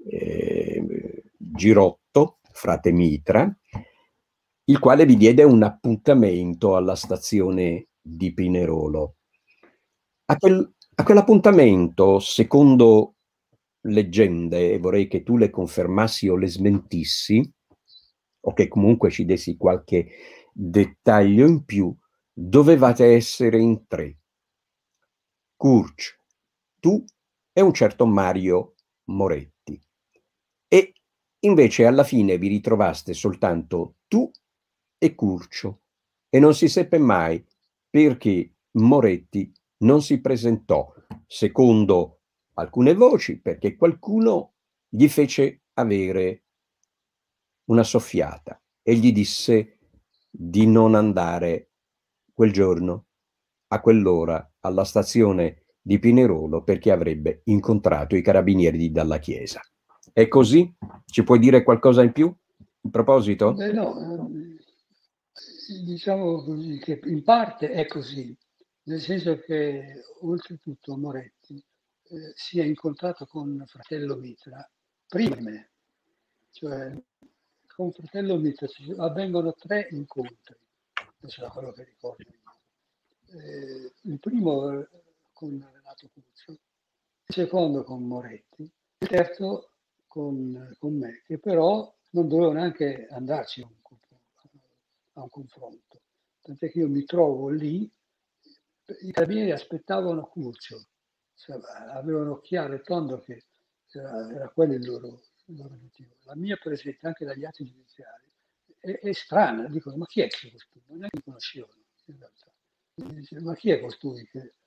Girotto, frate Mitra, il quale vi diede un appuntamento alla stazione di Pinerolo. A quell'appuntamento, secondo leggende, e vorrei che tu le confermassi o le smentissi, o che comunque ci dessi qualche dettaglio in più, dovevate essere in 3. Kurz, tu e un certo Mario Moretti. E invece alla fine vi ritrovaste soltanto tu e Curcio e non si seppe mai perché Moretti non si presentò, secondo alcune voci perché qualcuno gli fece avere una soffiata e gli disse di non andare quel giorno, a quell'ora, alla stazione di Pinerolo perché avrebbe incontrato i carabinieri di Dalla Chiesa. È così? Ci puoi dire qualcosa in più? In proposito? Beh, no, diciamo così che in parte è così, nel senso che oltretutto Moretti si è incontrato con fratello Mitra prima di me, cioè con fratello Mitra avvengono 3 incontri, questo è quello che ricordo io. Il primo con Renato Curcio, il secondo con Moretti, il terzo con me, che però non dovevo neanche andarci a un confronto, tant'è che io mi trovo lì, i carabinieri aspettavano Curcio, cioè, avevano chiaro e tondo che era quello il loro obiettivo. La mia presenza anche dagli atti giudiziari è strana, dicono ma chi è che costui? Non è che mi conoscevano in realtà. Dice, ma chi è costui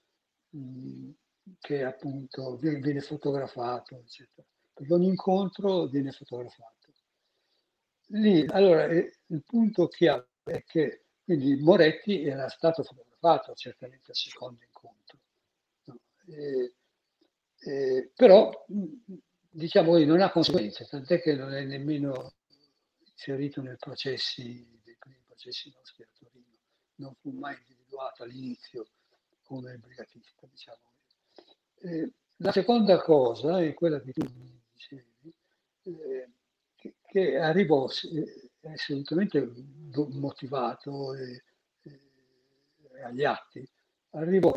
che appunto viene fotografato, eccetera? Perché ogni incontro viene fotografato. Lì, allora, il punto chiave è che quindi Moretti era stato fotografato certamente al secondo incontro, no? Però diciamo così, non ha conseguenze, tant'è che non è nemmeno inserito nei processi, dei primi processi nostri a Torino, non fu mai individuato all'inizio come brigatista, diciamo. La seconda cosa è quella che tu mi dicevi, che arrivò assolutamente motivato agli atti, arrivò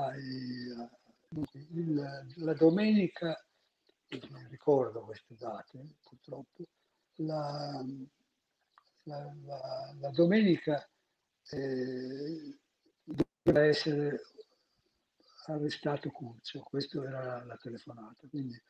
la domenica, ricordo queste date purtroppo, la, la domenica doveva essere arrestato Curcio, questa era la telefonata, quindi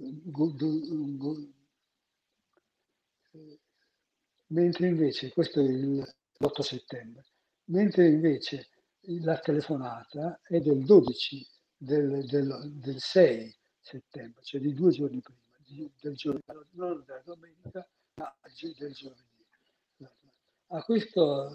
mentre invece, questo è l'8 settembre, mentre invece la telefonata è del 12, del 6 settembre, cioè di 2 giorni prima, del giorno, non della domenica, ma del giovedì. A questo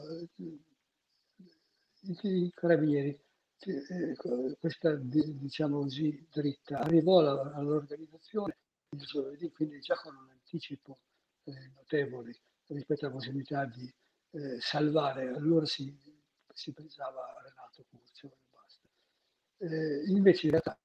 i carabinieri, questa diciamo così dritta, arrivò all'organizzazione il giovedì, quindi già con un anticipo notevole rispetto alla possibilità di salvare, allora si pensava a Renato Curcio e basta. Invece in realtà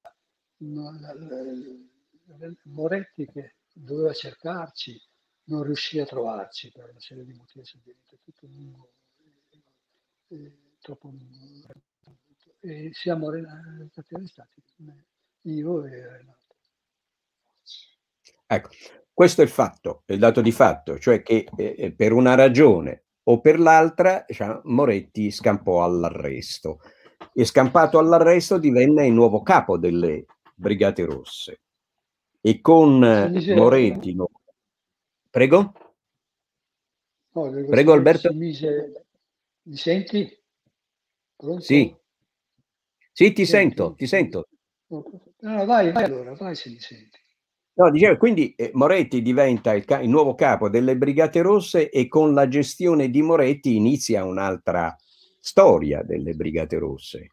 Moretti che doveva cercarci non riuscì a trovarci per una serie di motivi semplicemente tutto lungo, troppo lungo. E siamo stati arrestati, io e Renato. Ecco, questo è il fatto, è il dato di fatto, cioè che per una ragione o per l'altra, diciamo, Moretti scampò all'arresto e scampato all'arresto divenne il nuovo capo delle Brigate Rosse e con Moretti... No. Prego? No, Prego Alberto? Mi senti? Pronto? Sì, sì, ti Senti? sento, ti sento. No, vai allora, vai se mi senti. No, dicevo, quindi Moretti diventa il nuovo capo delle Brigate Rosse e con la gestione di Moretti inizia un'altra storia delle Brigate Rosse.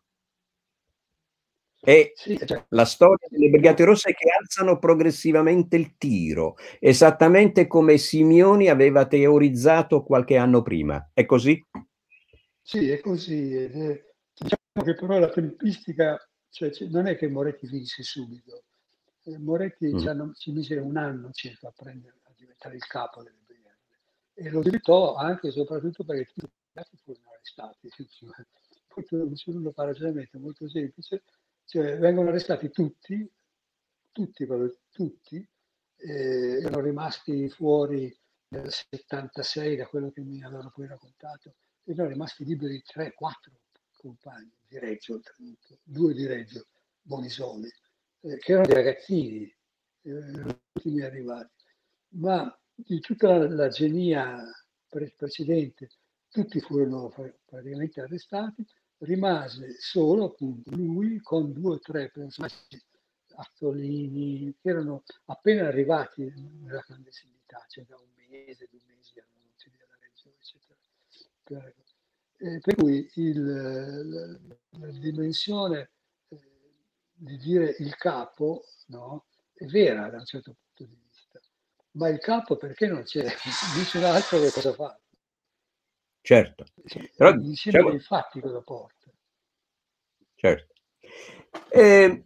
È sì, cioè, la storia delle Brigate Rosse che alzano progressivamente il tiro, esattamente come Simioni aveva teorizzato qualche anno prima. È così? Sì, è così. Diciamo che però la tempistica, cioè, non è che Moretti vinse subito. Moretti ci mise un anno circa a diventare il capo delle brigate e lo diventò anche e soprattutto perché tutti gli altri furono arrestati. Uno fa ragionamento molto semplice, cioè vengono arrestati proprio tutti, erano rimasti fuori nel 76 da quello che mi avevano poi raccontato, erano rimasti liberi 3-4 compagni di Reggio, oltretutto, 2 di Reggio, Bonisoli, che erano dei ragazzini, gli ultimi arrivati. Ma di tutta la genia precedente, tutti furono praticamente arrestati, rimase solo appunto lui con 2 o 3 personaggi Azzolini, che erano appena arrivati nella clandestinità, cioè da un mese, 2 mesi erano venuti via da Reggio, eccetera. Per cui la dimensione di dire il capo, no, è vera da un certo punto di vista, ma il capo perché non c'è? Dice un altro che cosa fa? Certo, È però l'insieme diciamo, dei fatti cosa porta. certo. E,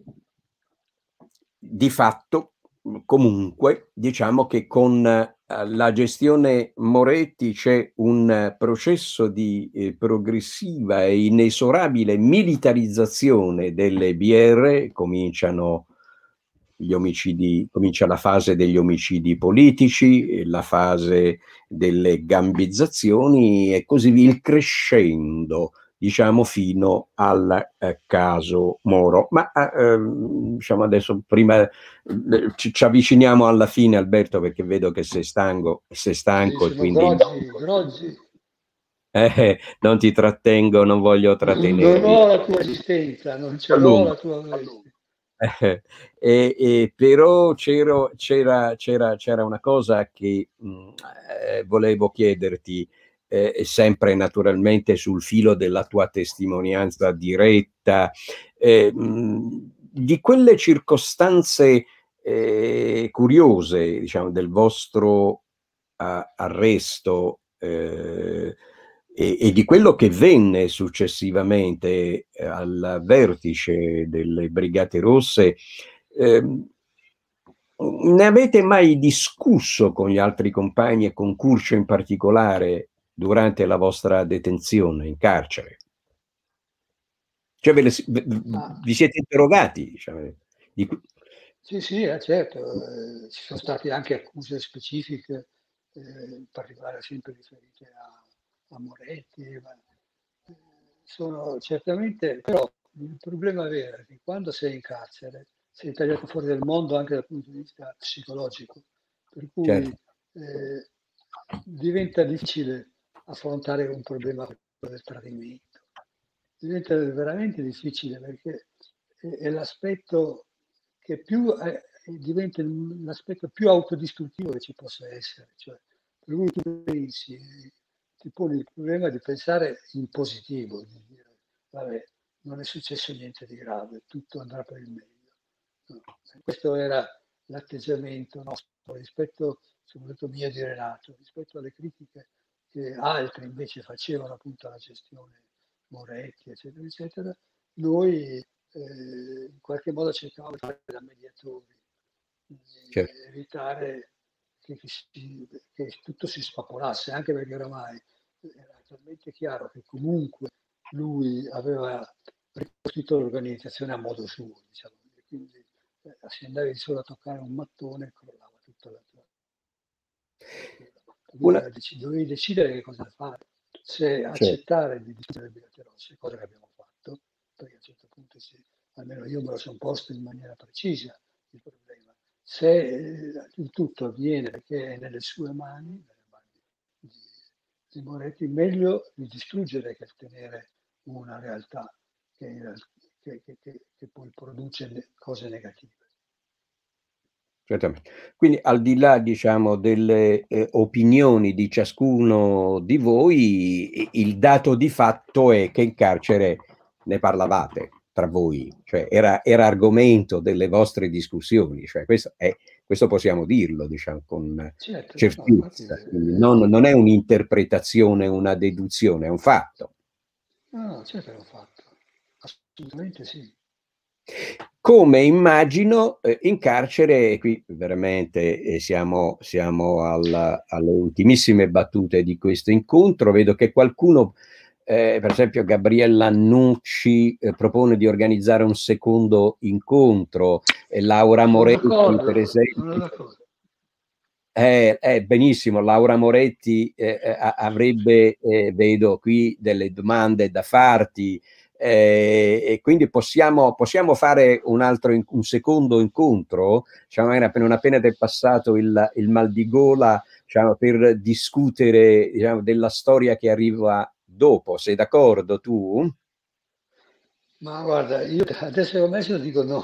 di fatto, comunque, diciamo che con la gestione Moretti c'è un processo di progressiva e inesorabile militarizzazione delle BR, cominciano gli omicidi, comincia la fase degli omicidi politici, la fase delle gambizzazioni e così via, il crescendo, diciamo, fino al caso Moro. Ma diciamo adesso, prima ci avviciniamo alla fine, Alberto, perché vedo che sei stanco Sì, e sono quindi groggi. non ti trattengo, non voglio Non trattenervi. ho la tua esistenza, non ce A l'ho lungo. la tua esistenza. Però c'era una cosa che volevo chiederti, sempre naturalmente sul filo della tua testimonianza diretta, di quelle circostanze curiose, diciamo, del vostro arresto, e di quello che venne successivamente al vertice delle Brigate Rosse. Ne avete mai discusso con gli altri compagni e con Curcio in particolare durante la vostra detenzione in carcere? Cioè Ma vi siete interrogati, diciamo, di sì, sì, certo, ci sono state anche accuse specifiche, in particolare sempre riferite a Moretti, ma sono certamente, però il problema vero è che quando sei in carcere sei tagliato fuori dal mondo anche dal punto di vista psicologico, per cui certo, eh, diventa difficile affrontare un problema come quello del tradimento. Diventa veramente difficile perché è l'aspetto che diventa l'aspetto più autodistruttivo che ci possa essere. Cioè, per cui tu pensi, ti poni il problema di pensare in positivo, di dire, vabbè, non è successo niente di grave, tutto andrà per il meglio. No. Questo era l'atteggiamento nostro rispetto, soprattutto mio e di Renato, rispetto alle critiche che altri invece facevano appunto alla gestione Moretti, eccetera, eccetera. Noi in qualche modo cercavamo di fare da mediatori, di certo. evitare che tutto si spapolasse, anche perché oramai era talmente chiaro che comunque lui aveva ricostruito l'organizzazione a modo suo, diciamo, e quindi se andavi solo a toccare un mattone crollava tutta la tua Una, dovevi decidere che cosa fare, se certo. accettare di discutere le Brigate Rosse, cosa che abbiamo fatto, perché a un certo punto almeno io me lo sono posto in maniera precisa il problema. Se il tutto avviene perché è nelle sue mani, nelle mani di Moretti, meglio di distruggere che tenere una realtà che poi produce cose negative. Certamente. Quindi al di là, diciamo, delle opinioni di ciascuno di voi, il dato di fatto è che in carcere ne parlavate tra voi, cioè era argomento delle vostre discussioni, cioè questo possiamo dirlo, diciamo, con Certo, no, infatti, certezza. Quindi non è un'interpretazione, una deduzione, è un fatto. no, certo che l'ho fatto, assolutamente sì. Come immagino in carcere, qui veramente siamo alle ultimissime battute di questo incontro, vedo che qualcuno, per esempio Gabriella Nucci, propone di organizzare un secondo incontro, Laura Sono Moretti per d'accordo, sono esempio. d'accordo. Benissimo, Laura Moretti avrebbe, vedo qui, delle domande da farti, e quindi possiamo fare un secondo incontro, diciamo, non appena ti è passato il mal di gola, diciamo, per discutere, diciamo, della storia che arriva dopo. Sei d'accordo tu? Ma guarda, io adesso che ho messo dico no,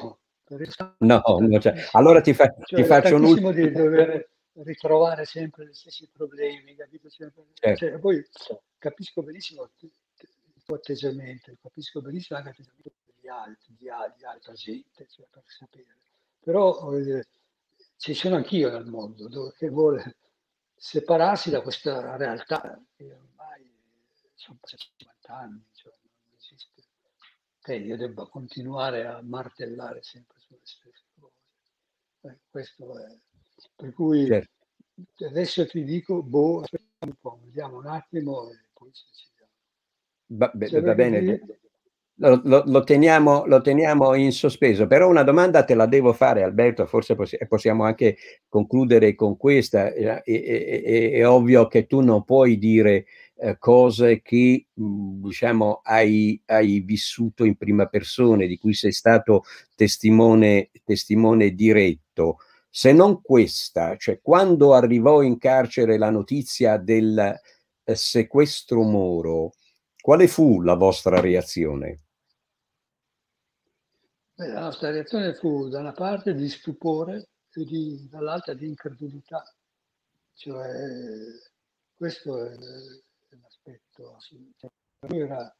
No, allora ti faccio tantissimo di dover ritrovare sempre gli stessi problemi, capito? Certo. Poi capisco benissimo il tuo atteggiamento, capisco benissimo anche l'atteggiamento degli altri, di altra gente, cioè, per sapere. Però voglio dire, ci sono anch'io nel mondo che vuole separarsi da questa realtà che ormai sono passati 50 anni, cioè non esiste che io debba continuare a martellare sempre sulle stesse cose. Questo è. Per cui certo. adesso ti dico, aspettiamo un po', vediamo un attimo e poi ci decidiamo. Va bene, lo teniamo in sospeso, però una domanda te la devo fare, Alberto, forse possiamo anche concludere con questa. È ovvio che tu non puoi dire cose che diciamo hai vissuto in prima persona, di cui sei stato testimone diretto. Se non questa, cioè quando arrivò in carcere la notizia del sequestro Moro, quale fu la vostra reazione? La nostra reazione fu da una parte di stupore e dall'altra di incredulità. Cioè, questo è l'aspetto assolutamente. Per lui era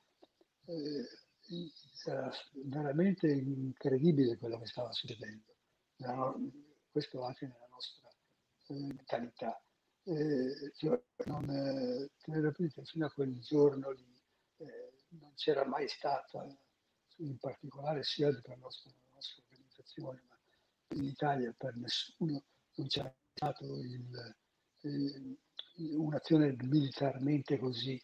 veramente incredibile quello che stava succedendo. Questo anche nella nostra mentalità. Cioè, fino a quel giorno lì non c'era mai stata, in particolare sia per la nostra organizzazione, ma in Italia per nessuno, non c'era stato un'azione militarmente così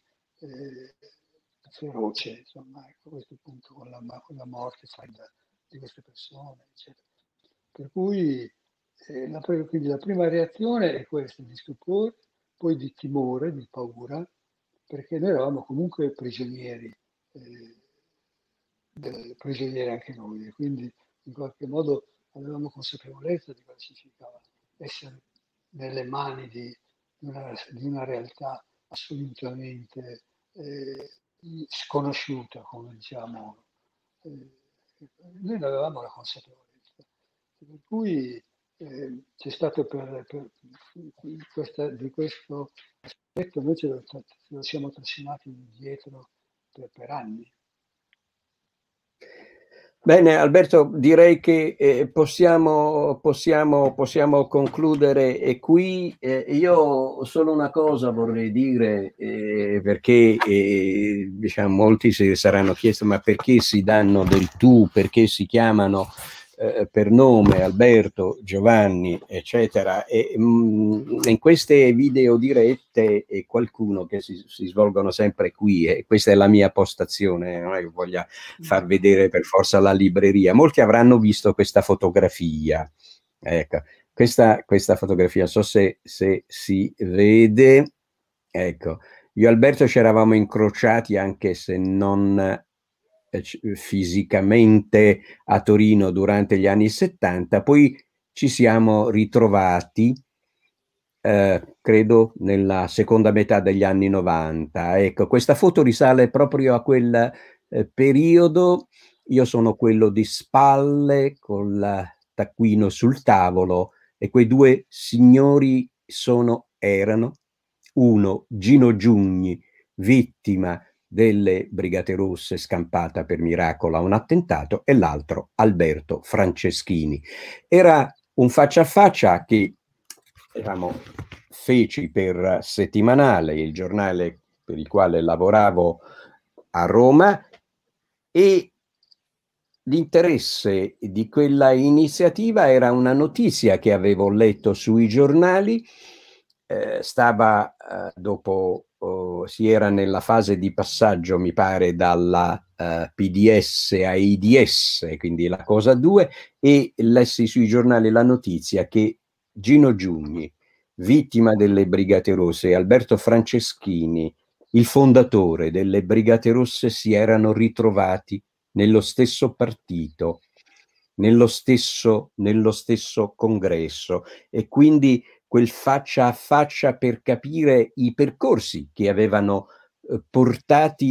feroce, insomma, a questo punto con la morte di queste persone, eccetera. Per cui quindi la prima reazione è questa, di stupore, poi di timore, di paura, perché noi eravamo comunque prigionieri anche noi, e quindi in qualche modo avevamo consapevolezza di cosa significava essere nelle mani di una realtà assolutamente sconosciuta, come diciamo. Noi non avevamo la consapevolezza, per cui c'è stato di questo aspetto noi ce lo siamo trascinati dietro per anni. Bene, Alberto, direi che possiamo concludere qui. Io solo una cosa vorrei dire, perché diciamo, molti si saranno chiesti ma perché si danno del tu, perché si chiamano per nome Alberto, Giovanni, eccetera. In queste video dirette qualcuno che si svolgono sempre qui, e questa è la mia postazione, non è che voglia far vedere per forza la libreria. Molti avranno visto questa fotografia. Ecco, questa fotografia, non so se si vede. Ecco, io e Alberto ci eravamo incrociati, anche se non fisicamente, a Torino durante gli anni 70, poi ci siamo ritrovati credo nella seconda metà degli anni 90. Ecco, questa foto risale proprio a quel periodo. Io sono quello di spalle con il taccuino sul tavolo, e quei due signori erano uno Gino Giugni, vittima delle Brigate Rosse scampata per miracolo a un attentato, e l'altro Alberto Franceschini. Era un faccia a faccia che diciamo, feci per Settimanale, il giornale per il quale lavoravo a Roma, e l'interesse di quella iniziativa era una notizia che avevo letto sui giornali. Dopo si era nella fase di passaggio, mi pare, dalla PDS a IDS, quindi la cosa 2, e lessi sui giornali la notizia che Gino Giugni, vittima delle Brigate Rosse, e Alberto Franceschini, il fondatore delle Brigate Rosse, si erano ritrovati nello stesso partito, nello stesso congresso, e quindi quel faccia a faccia per capire i percorsi che avevano portati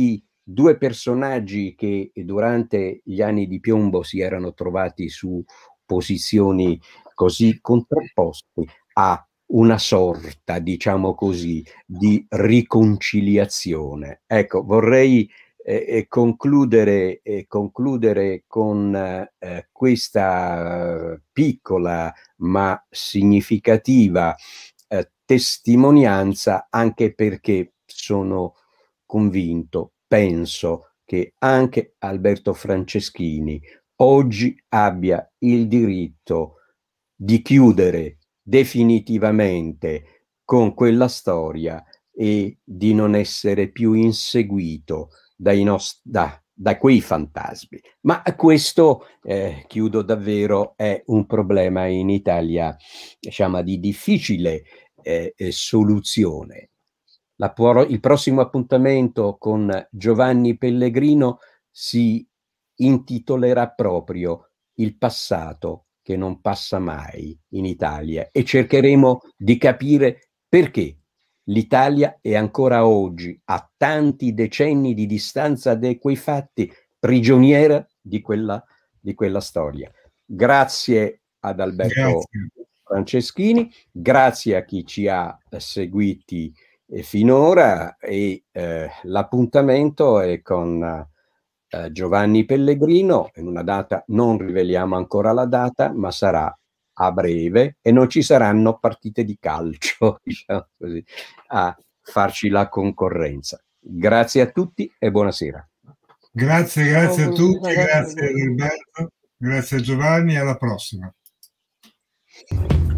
due personaggi che durante gli anni di piombo si erano trovati su posizioni così contrapposte, a una sorta, diciamo così, di riconciliazione. Ecco, vorrei concludere con questa piccola ma significativa testimonianza, anche perché sono convinto, penso che anche Alberto Franceschini oggi abbia il diritto di chiudere definitivamente con quella storia e di non essere più inseguito da quei fantasmi. Ma questo, chiudo davvero, è un problema in Italia, diciamo, di difficile soluzione. Il prossimo appuntamento con Giovanni Pellegrino si intitolerà proprio Il passato che non passa mai in Italia, e cercheremo di capire perché l'Italia è ancora oggi, a tanti decenni di distanza da quei fatti, prigioniera di quella storia. Grazie ad Alberto Franceschini, grazie a chi ci ha seguiti finora, e l'appuntamento è con Giovanni Pellegrino in una data, non riveliamo ancora la data, ma sarà a breve, e non ci saranno partite di calcio, diciamo così, a farci la concorrenza. Grazie a tutti e buonasera. Grazie a tutti, grazie Alberto, grazie a Giovanni, alla prossima.